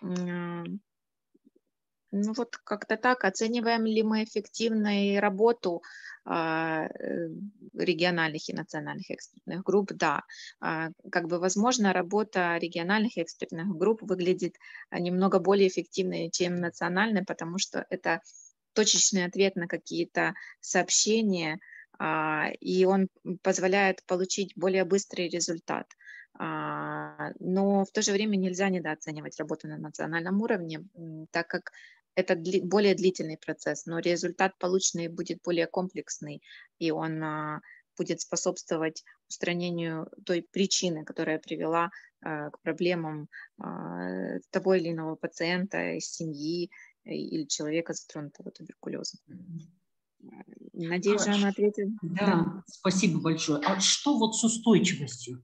Ну вот как-то так. Оцениваем ли мы эффективной работу региональных и национальных экспертных групп? Да. Как бы, возможно, работа региональных экспертных групп выглядит немного более эффективной, чем национальная, потому что это точечный ответ на какие-то сообщения, и он позволяет получить более быстрый результат. Но в то же время нельзя недооценивать работу на национальном уровне, так как это более длительный процесс, но результат полученный будет более комплексный, и он будет способствовать устранению той причины, которая привела к проблемам того или иного пациента, семьи или человека, затронутого туберкулезом. Надеюсь, Жанна ответила. Да, спасибо большое. А что вот с устойчивостью?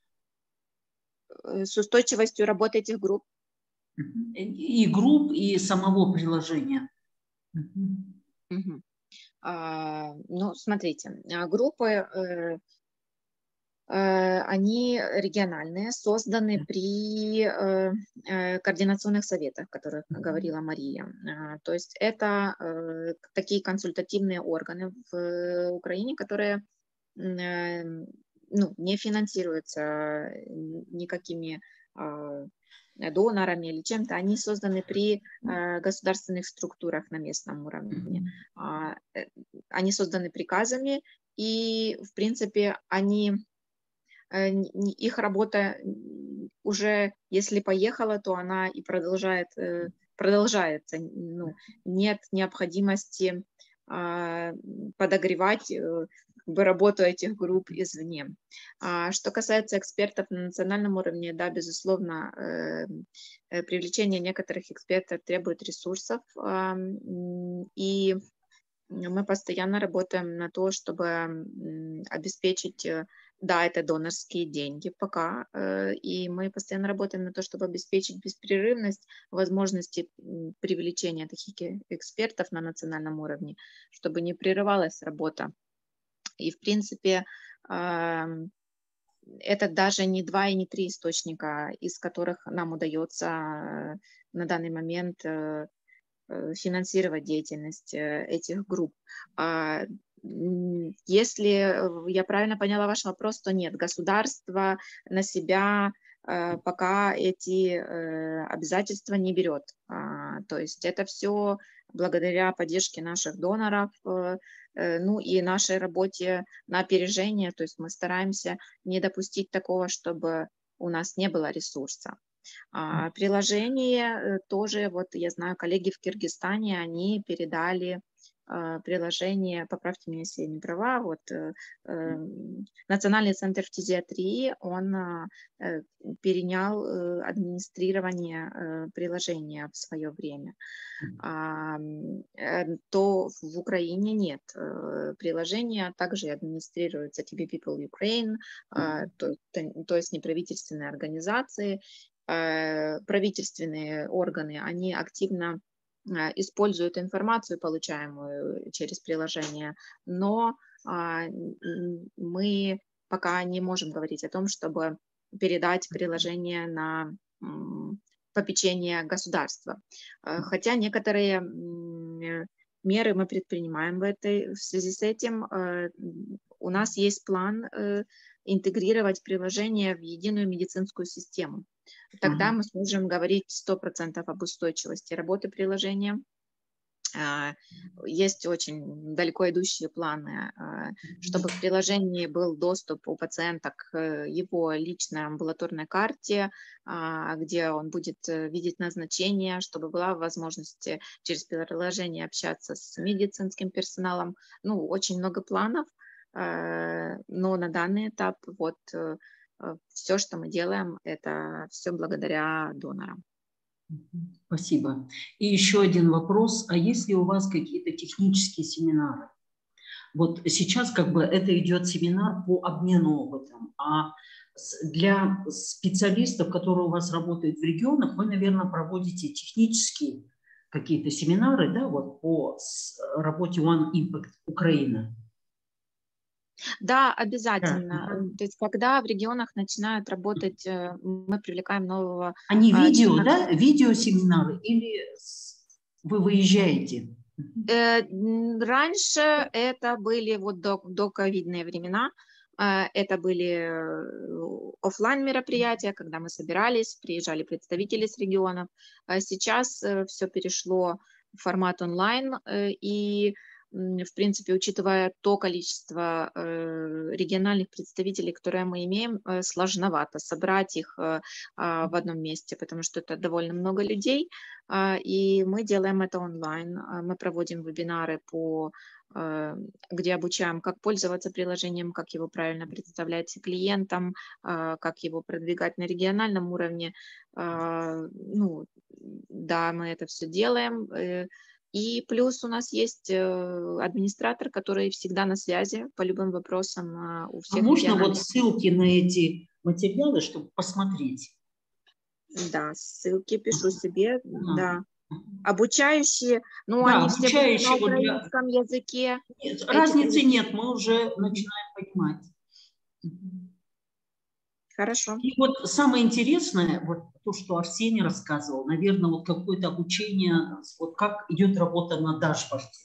С устойчивостью работы этих групп? И групп, и самого приложения. Ну, смотрите, группы, они региональные, созданы при координационных советах, о которых говорила Мария. То есть это такие консультативные органы в Украине, которые не финансируются никакими донорами или чем-то, они созданы при государственных структурах на местном уровне. Они созданы приказами, и, в принципе, их работа уже, если поехала, то она и продолжается. Нет необходимости подогревать работу этих групп извне. Что касается экспертов на национальном уровне, да, безусловно, привлечение некоторых экспертов требует ресурсов, и мы постоянно работаем на то, чтобы обеспечить, да, это донорские деньги пока, и мы постоянно работаем на то, чтобы обеспечить беспрерывность возможности привлечения таких экспертов на национальном уровне, чтобы не прерывалась работа. И, в принципе, это даже не 2 и не 3 источника, из которых нам удается на данный момент финансировать деятельность этих групп. Если я правильно поняла ваш вопрос, то нет, государство на себя пока эти обязательства не берет. То есть это все благодаря поддержке наших доноров, ну и нашей работе на опережение. То есть мы стараемся не допустить такого, чтобы у нас не было ресурса. Приложение тоже, вот я знаю, коллеги в Киргизстане, они передали приложение, поправьте меня, если я не права, вот Национальный центр фтизиатрии, он перенял администрирование приложения в свое время. То в Украине нет. Приложение также администрируется TB People Ukraine, то есть неправительственные организации, правительственные органы, они активно используют информацию, получаемую через приложение, но мы пока не можем говорить о том, чтобы передать приложение на попечение государства. Хотя некоторые меры мы предпринимаем в связи с этим. У нас есть план интегрировать приложение в единую медицинскую систему. Тогда мы сможем говорить 100% об устойчивости работы приложения. Есть очень далеко идущие планы, чтобы в приложении был доступ у пациента к его личной амбулаторной карте, где он будет видеть назначение, чтобы была возможность через приложение общаться с медицинским персоналом. Ну, очень много планов, но на данный этап вот все, что мы делаем, это все благодаря донорам. Спасибо. И еще один вопрос. А есть ли у вас какие-то технические семинары? Вот сейчас как бы это идет семинар по обмену опытом, а для специалистов, которые у вас работают в регионах, вы, наверное, проводите технические какие-то семинары, да, вот по работе One Impact Украина. Да, обязательно. То есть, когда в регионах начинают работать, мы привлекаем нового... Они видео, да? Видеосеминары или вы выезжаете? Раньше это были вот до ковидные времена. Это были офлайн мероприятия, когда мы собирались, приезжали представители с регионов. Сейчас все перешло в формат онлайн, и в принципе, учитывая то количество региональных представителей, которые мы имеем, сложновато собрать их в одном месте, потому что это довольно много людей, и мы делаем это онлайн. Мы проводим вебинары, где обучаем, как пользоваться приложением, как его правильно представлять клиентам, как его продвигать на региональном уровне. Ну, да, мы это все делаем. И плюс у нас есть администратор, который всегда на связи по любым вопросам у всех. А можно вот ссылки на эти материалы, чтобы посмотреть? Да, ссылки пишу себе, да. Обучающие, ну да, они все будут на украинском языке. Нет, разницы нет, мы уже начинаем понимать. Хорошо. И вот самое интересное, вот то, что Арсений рассказывал, наверное, вот какое-то обучение, вот как идет работа на дашборде.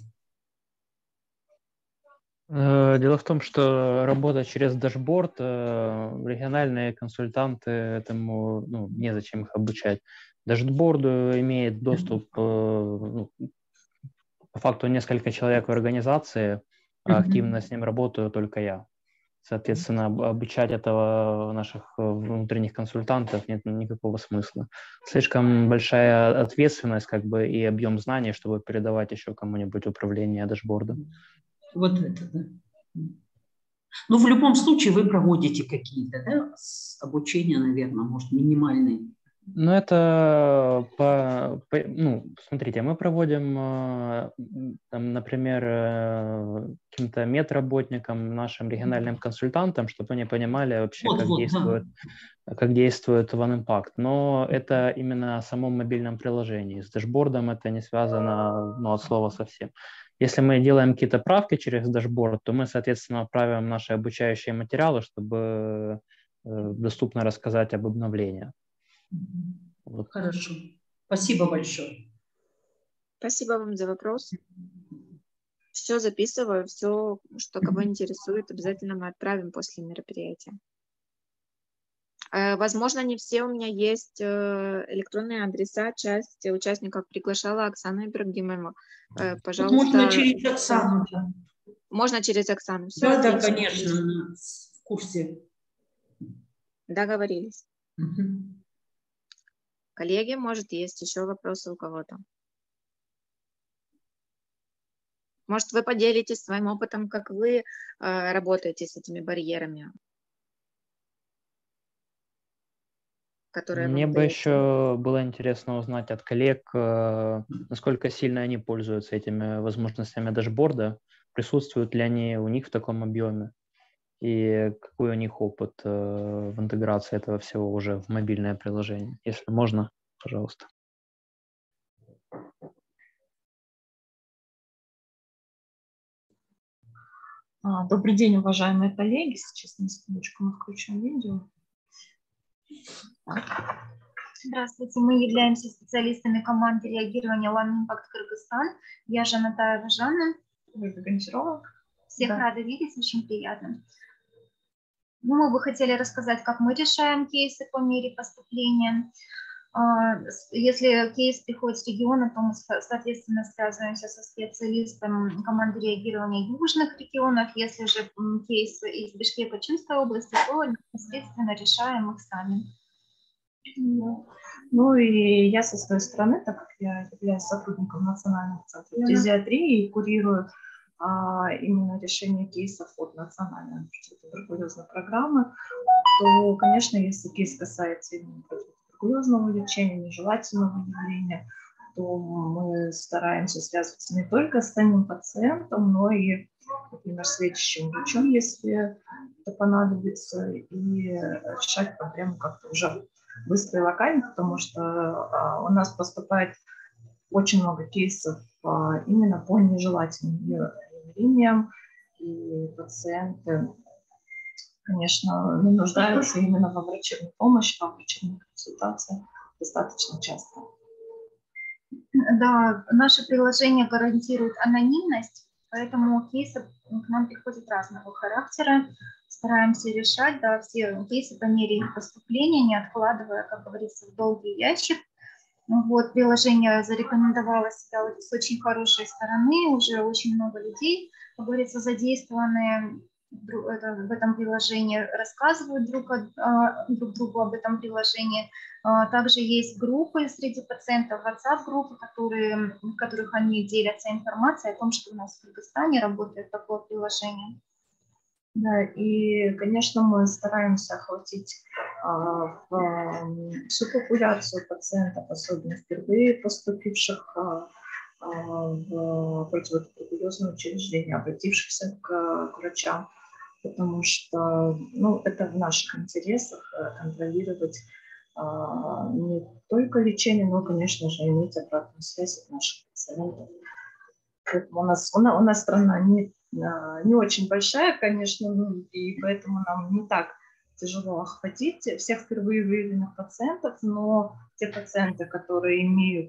Дело в том, что работа через дашборд, региональные консультанты этому, ну, незачем их обучать. Дашборду имеет доступ, ну, по факту, несколько человек в организации, а активно с ним работаю только я. Соответственно, обучать этого наших внутренних консультантов нет никакого смысла. Слишком большая ответственность, как бы, и объем знаний, чтобы передавать еще кому-нибудь управление дашбордом. Вот это, да. Ну, в любом случае вы проводите какие-то, да, обучения, наверное, может, минимальные. Ну, это, ну, смотрите, мы проводим, там, например, каким-то медработникам, нашим региональным консультантам, чтобы они понимали вообще, как действует One Impact. Но это именно о самом мобильном приложении. С дашбордом это не связано, ну, от слова совсем. Если мы делаем какие-то правки через дашборд, то мы, соответственно, отправим наши обучающие материалы, чтобы доступно рассказать об обновлении. Вот. Хорошо. Спасибо большое. Спасибо вам за вопрос. Все записываю, все, что кого интересует, обязательно мы отправим после мероприятия. Возможно, не все у меня есть электронные адреса, часть участников приглашала Оксана Ибрагимова. Пожалуйста. Можно через Оксану. Да. Можно через Оксану. Все да, отлично. Да, конечно, в курсе. Договорились. Коллеги, может, есть еще вопросы у кого-то? Может, вы поделитесь своим опытом, как вы работаете с этими барьерами, которые Мне вам бы даются? еще было интересно узнать от коллег, насколько сильно они пользуются этими возможностями дашборда, присутствуют ли они у них в таком объеме, и какой у них опыт в интеграции этого всего уже в мобильное приложение. Если можно, пожалуйста. Добрый день, уважаемые коллеги. Сейчас на секундочку мы включим видео. Здравствуйте, мы являемся специалистами команды реагирования One Impact Кыргызстан. Я Жанатаева Жанна. Всех рада видеть, очень приятно. Мы бы хотели рассказать, как мы решаем кейсы по мере поступления. Если кейс приходит с региона, то мы, соответственно, связываемся со специалистом команды реагирования южных регионов. Если же кейс из Бишкека-Чумской области, то непосредственно решаем их сами. Ну и я со своей стороны, так как я являюсь сотрудником Национального центра фтизиатрии и курирую именно решение кейсов от национальной противотуберкулезной программы, то, конечно, если кейс касается именно противотуберкулезного лечения, нежелательного явления, то мы стараемся связываться не только с самим пациентом, но и, например, с лечащим врачом, если это понадобится, и решать проблему как-то уже быстро и локально, потому что у нас поступает очень много кейсов именно по нежелательным явлениям, и пациенты, конечно, не нуждаются именно во врачебной помощи, во врачебной консультации достаточно часто. Да, наше приложение гарантирует анонимность, поэтому кейсы к нам приходят разного характера. Стараемся решать, да, все кейсы по мере их поступления, не откладывая, как говорится, в долгий ящик. Вот, приложение зарекомендовало себя с очень хорошей стороны, уже очень много людей, как говорится, задействованы в этом приложении, рассказывают друг другу об этом приложении. Также есть группы среди пациентов, WhatsApp-группы, в которых они делятся информацией о том, что у нас в Кыргызстане работает такое приложение. Да, и, конечно, мы стараемся охватить всю популяцию пациентов, особенно впервые поступивших в противотуберкулезное учреждение, обратившихся к врачам, потому что это в наших интересах контролировать не только лечение, но, конечно же, иметь обратную связь от наших пациентов. У нас страна не очень большая, конечно, и поэтому нам не так тяжело охватить всех впервые выявленных пациентов, но те пациенты, которые имеют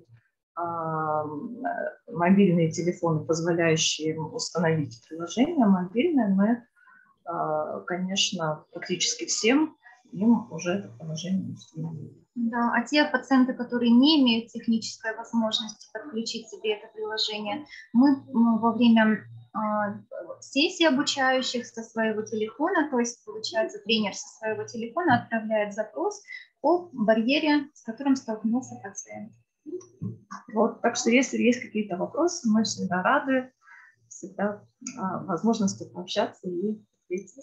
мобильные телефоны, позволяющие установить приложение мобильное, мы, конечно, практически всем им уже это приложение установили. Да, а те пациенты, которые не имеют технической возможности подключить себе это приложение, мы во время сессии обучающих со своего телефона, то есть, получается, тренер со своего телефона отправляет запрос о барьере, с которым столкнулся пациент. Вот, так что если есть какие-то вопросы, мы всегда рады, всегда возможности пообщаться и ответить.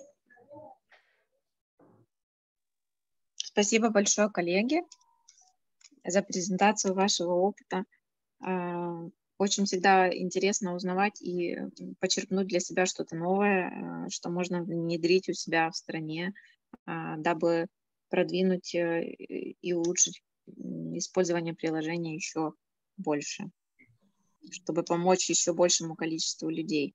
Спасибо большое, коллеги, за презентацию вашего опыта. Очень всегда интересно узнавать и почерпнуть для себя что-то новое, что можно внедрить у себя в стране, дабы продвинуть и улучшить использование приложения еще больше, чтобы помочь еще большему количеству людей.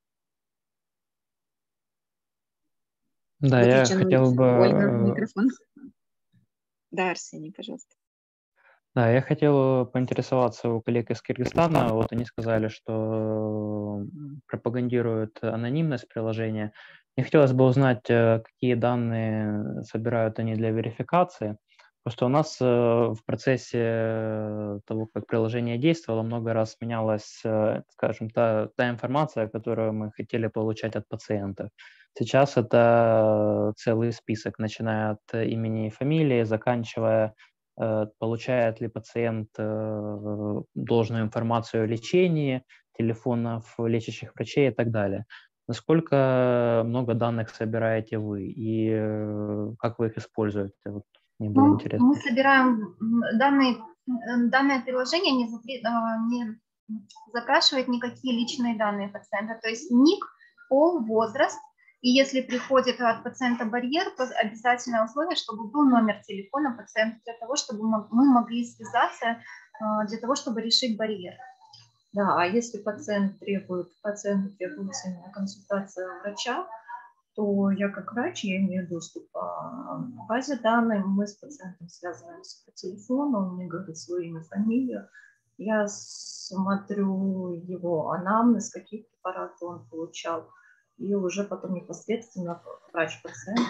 Да, я хотел бы... Ольга, микрофон. Да, Арсений, пожалуйста. Да, я хотел поинтересоваться у коллег из Кыргызстана. Вот они сказали, что пропагандируют анонимность приложения. Мне хотелось бы узнать, какие данные собирают они для верификации. Просто у нас в процессе того, как приложение действовало, много раз менялась, скажем, та информация, которую мы хотели получать от пациентов. Сейчас это целый список, начиная от имени и фамилии, заканчивая, получает ли пациент должную информацию о лечении, телефонов лечащих врачей и так далее. Насколько много данных собираете вы и как вы их используете? Вот мне было интересно. Мы собираем данное приложение, не запрашивает никакие личные данные пациента, то есть ник, пол, возраст. И если приходит от пациента барьер, то обязательное условие, чтобы был номер телефона пациента для того, чтобы мы могли связаться, для того, чтобы решить барьер. Да, а если пациенту требуется именно консультация врача, то я как врач, я имею доступ к базе данных, мы с пациентом связываемся по телефону, он мне говорит свое имя, фамилию, я смотрю его анамнез, какие препараты он получал, и уже потом непосредственно врач-пациент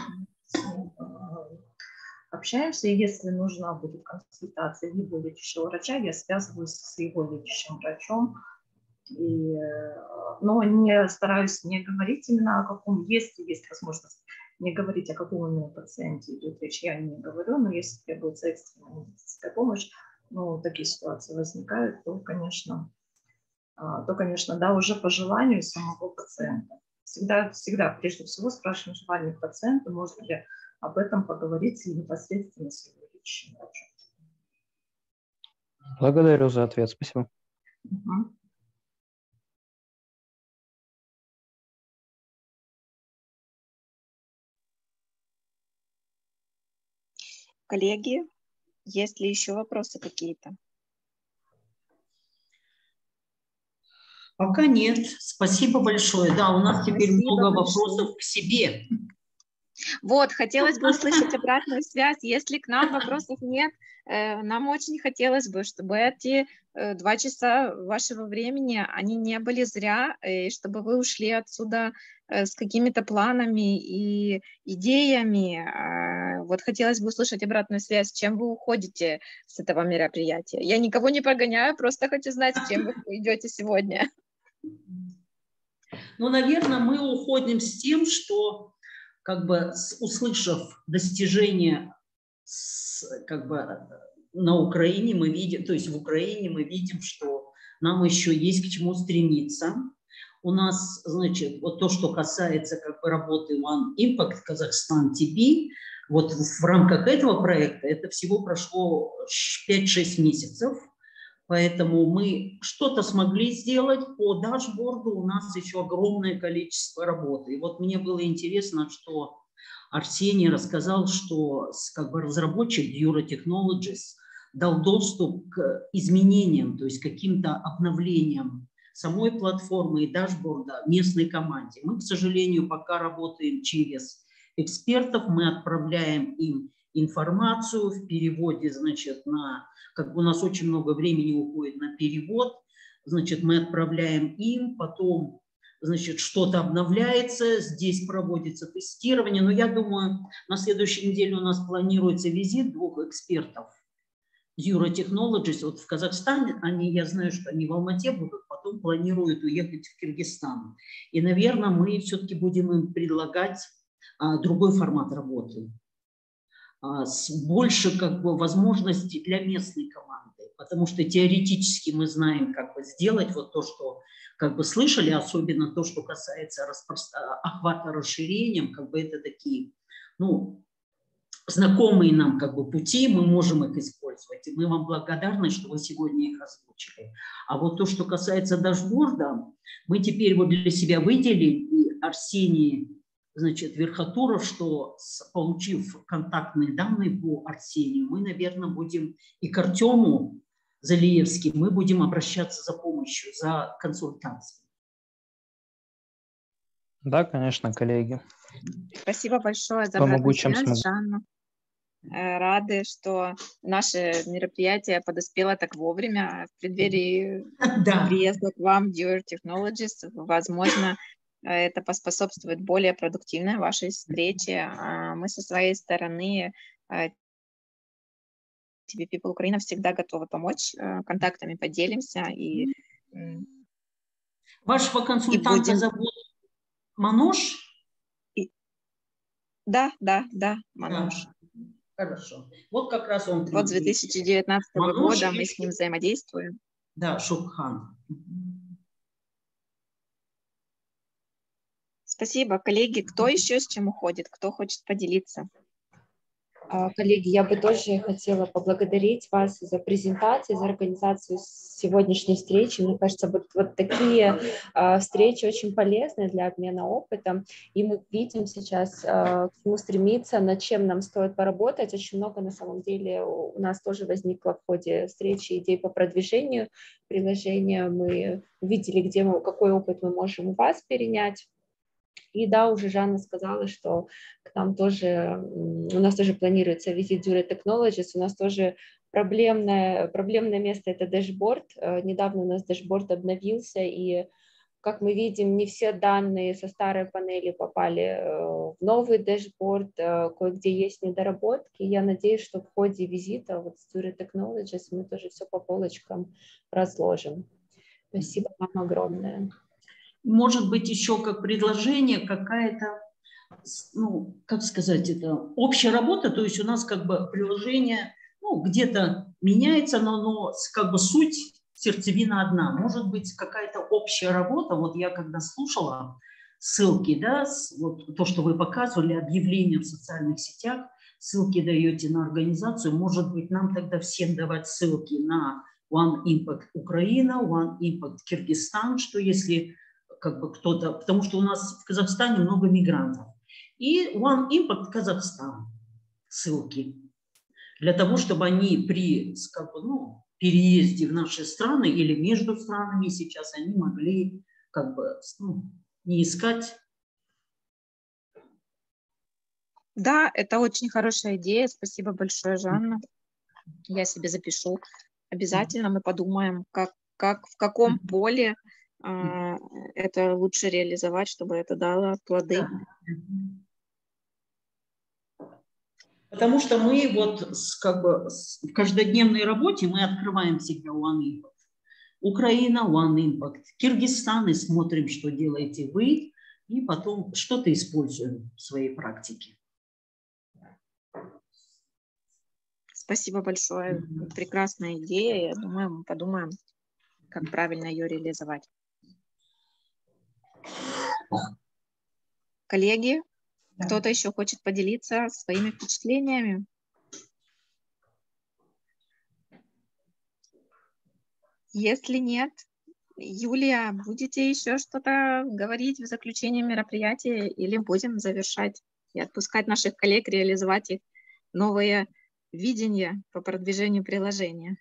общаемся, и если нужна будет консультация его лечащего врача, я связываюсь с его лечащим врачом, но не стараюсь не говорить именно о каком, если есть возможность не говорить, о каком именно пациенте идет речь, я не говорю, но если требуется экстренная медицинская помощь, ну, такие ситуации возникают, то, конечно, да, уже по желанию самого пациента. Всегда, прежде всего, спрашиваем желание пациента, можно ли об этом поговорить непосредственно с его лечащим врачом. Благодарю за ответ. Спасибо. Угу. Коллеги, есть ли еще вопросы какие-то? Пока нет. Спасибо большое. Да, у нас теперь много вопросов к себе. Вот, хотелось бы услышать обратную связь. Если к нам вопросов нет, нам очень хотелось бы, чтобы эти 2 часа вашего времени, они не были зря, и чтобы вы ушли отсюда с какими-то планами и идеями. Вот хотелось бы услышать обратную связь, чем вы уходите с этого мероприятия. Я никого не прогоняю, просто хочу знать, с чем вы идете сегодня. Ну, наверное, мы уходим с тем, что как бы услышав достижения как бы на Украине, мы видим, то есть в Украине мы видим, что нам еще есть к чему стремиться. У нас, значит, вот то, что касается как бы работы One Impact Казахстан TV, вот в рамках этого проекта это всего прошло 5-6 месяцев. Поэтому мы что-то смогли сделать по дашборду, у нас еще огромное количество работы. И вот мне было интересно, что Арсений рассказал, что как бы разработчик Dura Technologies дал доступ к изменениям, то есть каким-то обновлениям самой платформы и дашборда местной команде. Мы, к сожалению, пока работаем через экспертов, мы отправляем им информацию в переводе, значит, как бы у нас очень много времени уходит на перевод, значит, мы отправляем им, потом, значит, что-то обновляется, здесь проводится тестирование, но я думаю, на следующей неделе у нас планируется визит 2 экспертов Dura Technologies, вот в Казахстане, я знаю, что они в Алмате будут, потом планируют уехать в Киргизстан. И, наверное, мы все-таки будем им предлагать другой формат работы, с больше как бы возможностей для местной команды, потому что теоретически мы знаем, как бы сделать вот то, что как бы слышали, особенно то, что касается охвата расширением, как бы это такие, ну, знакомые нам как бы пути, мы можем их использовать, и мы вам благодарны, что вы сегодня их озвучили. А вот то, что касается дашборда, мы теперь вот для себя выделили, и Арсений, значит, Верхотуров, что получив контактные данные по Арсению, мы, наверное, будем и к Артему Залиевским, мы будем обращаться за помощью, за консультацией. Да, конечно, коллеги. Спасибо большое за обратную связь, Жанна. Рады, что наше мероприятие подоспело так вовремя в преддверии приезда к вам Dura Technologies. Возможно, это поспособствует более продуктивной вашей встрече. Мы со своей стороны, TV People Украина, всегда готовы помочь, контактами поделимся. И вашего консультанта зовут Мануш? Да, Мануш. Да. Хорошо. Вот как раз он... Вот с 2019 года мы с ним взаимодействуем. Да, Шукхан. Спасибо, коллеги. Кто еще с чем уходит? Кто хочет поделиться? Коллеги, я бы тоже хотела поблагодарить вас за презентацию, за организацию сегодняшней встречи. Мне кажется, вот такие встречи очень полезны для обмена опытом, и мы видим сейчас, к чему стремиться, над чем нам стоит поработать. Очень много, на самом деле, у нас тоже возникло в ходе встречи идей по продвижению приложения. Мы увидели, какой опыт мы можем у вас перенять. И да, уже Жанна сказала, что к нам тоже, у нас тоже планируется визит Dura Technologies, у нас тоже проблемное место – это дэшборд. Недавно у нас дэшборд обновился, и, как мы видим, не все данные со старой панели попали в новый дэшборд, кое-где есть недоработки. Я надеюсь, что в ходе визита вот с Dura Technologies мы тоже все по полочкам разложим. Спасибо вам огромное. Может быть, еще как предложение какая-то, ну, как сказать, это общая работа, то есть у нас как бы приложение, ну, где-то меняется, но как бы суть, сердцевина одна. Может быть, какая-то общая работа, вот я когда слушала ссылки, да, вот то, что вы показывали, объявления в социальных сетях, ссылки даете на организацию, может быть, нам тогда всем давать ссылки на One Impact Украина, One Impact Кыргызстан, что если как бы кто-то, потому что у нас в Казахстане много мигрантов. И One Impact Казахстан ссылки. Для того, чтобы они при как бы, ну, переезде в наши страны или между странами сейчас они могли как бы, ну, не искать. Да, это очень хорошая идея. Спасибо большое, Жанна. Я себе запишу. Обязательно мы подумаем, в каком поле это лучше реализовать, чтобы это дало плоды. Потому что мы вот как бы в каждодневной работе мы открываем всегда One Impact. Украина, One Impact. Кыргызстан, и смотрим, что делаете вы, и потом что-то используем в своей практике. Спасибо большое. Прекрасная идея. Я думаю, мы подумаем, как правильно ее реализовать. Коллеги, кто-то еще хочет поделиться своими впечатлениями? Если нет, Юлия, будете еще что-то говорить в заключении мероприятия или будем завершать и отпускать наших коллег реализовать их новые видения по продвижению приложения?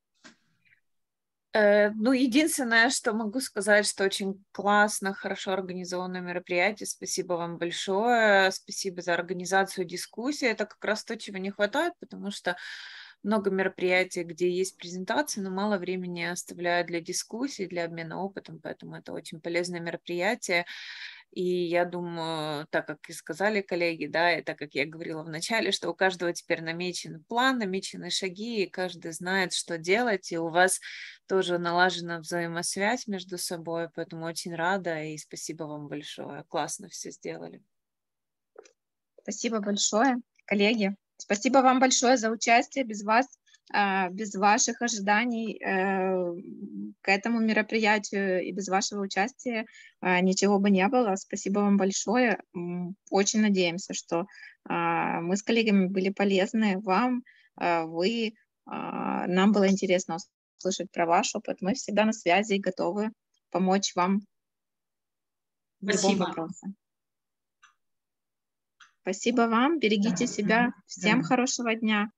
Ну, единственное, что могу сказать, что очень классно, хорошо организованное мероприятие. Спасибо вам большое. Спасибо за организацию дискуссии. Это как раз то, чего не хватает, потому что много мероприятий, где есть презентации, но мало времени оставляют для дискуссий, для обмена опытом, поэтому это очень полезное мероприятие. И я думаю, так как и сказали коллеги, да, и так как я говорила в начале, что у каждого теперь намечен план, намечены шаги, и каждый знает, что делать, и у вас тоже налажена взаимосвязь между собой, поэтому очень рада, и спасибо вам большое. Классно все сделали. Спасибо большое, коллеги. Спасибо вам большое за участие. Без вас, без ваших ожиданий к этому мероприятию и без вашего участия ничего бы не было. Спасибо вам большое. Очень надеемся, что мы с коллегами были полезны вам, нам было интересно услышать про ваш опыт. Мы всегда на связи и готовы помочь вам в любом вопросе. Спасибо вам, берегите себя. Всем хорошего дня.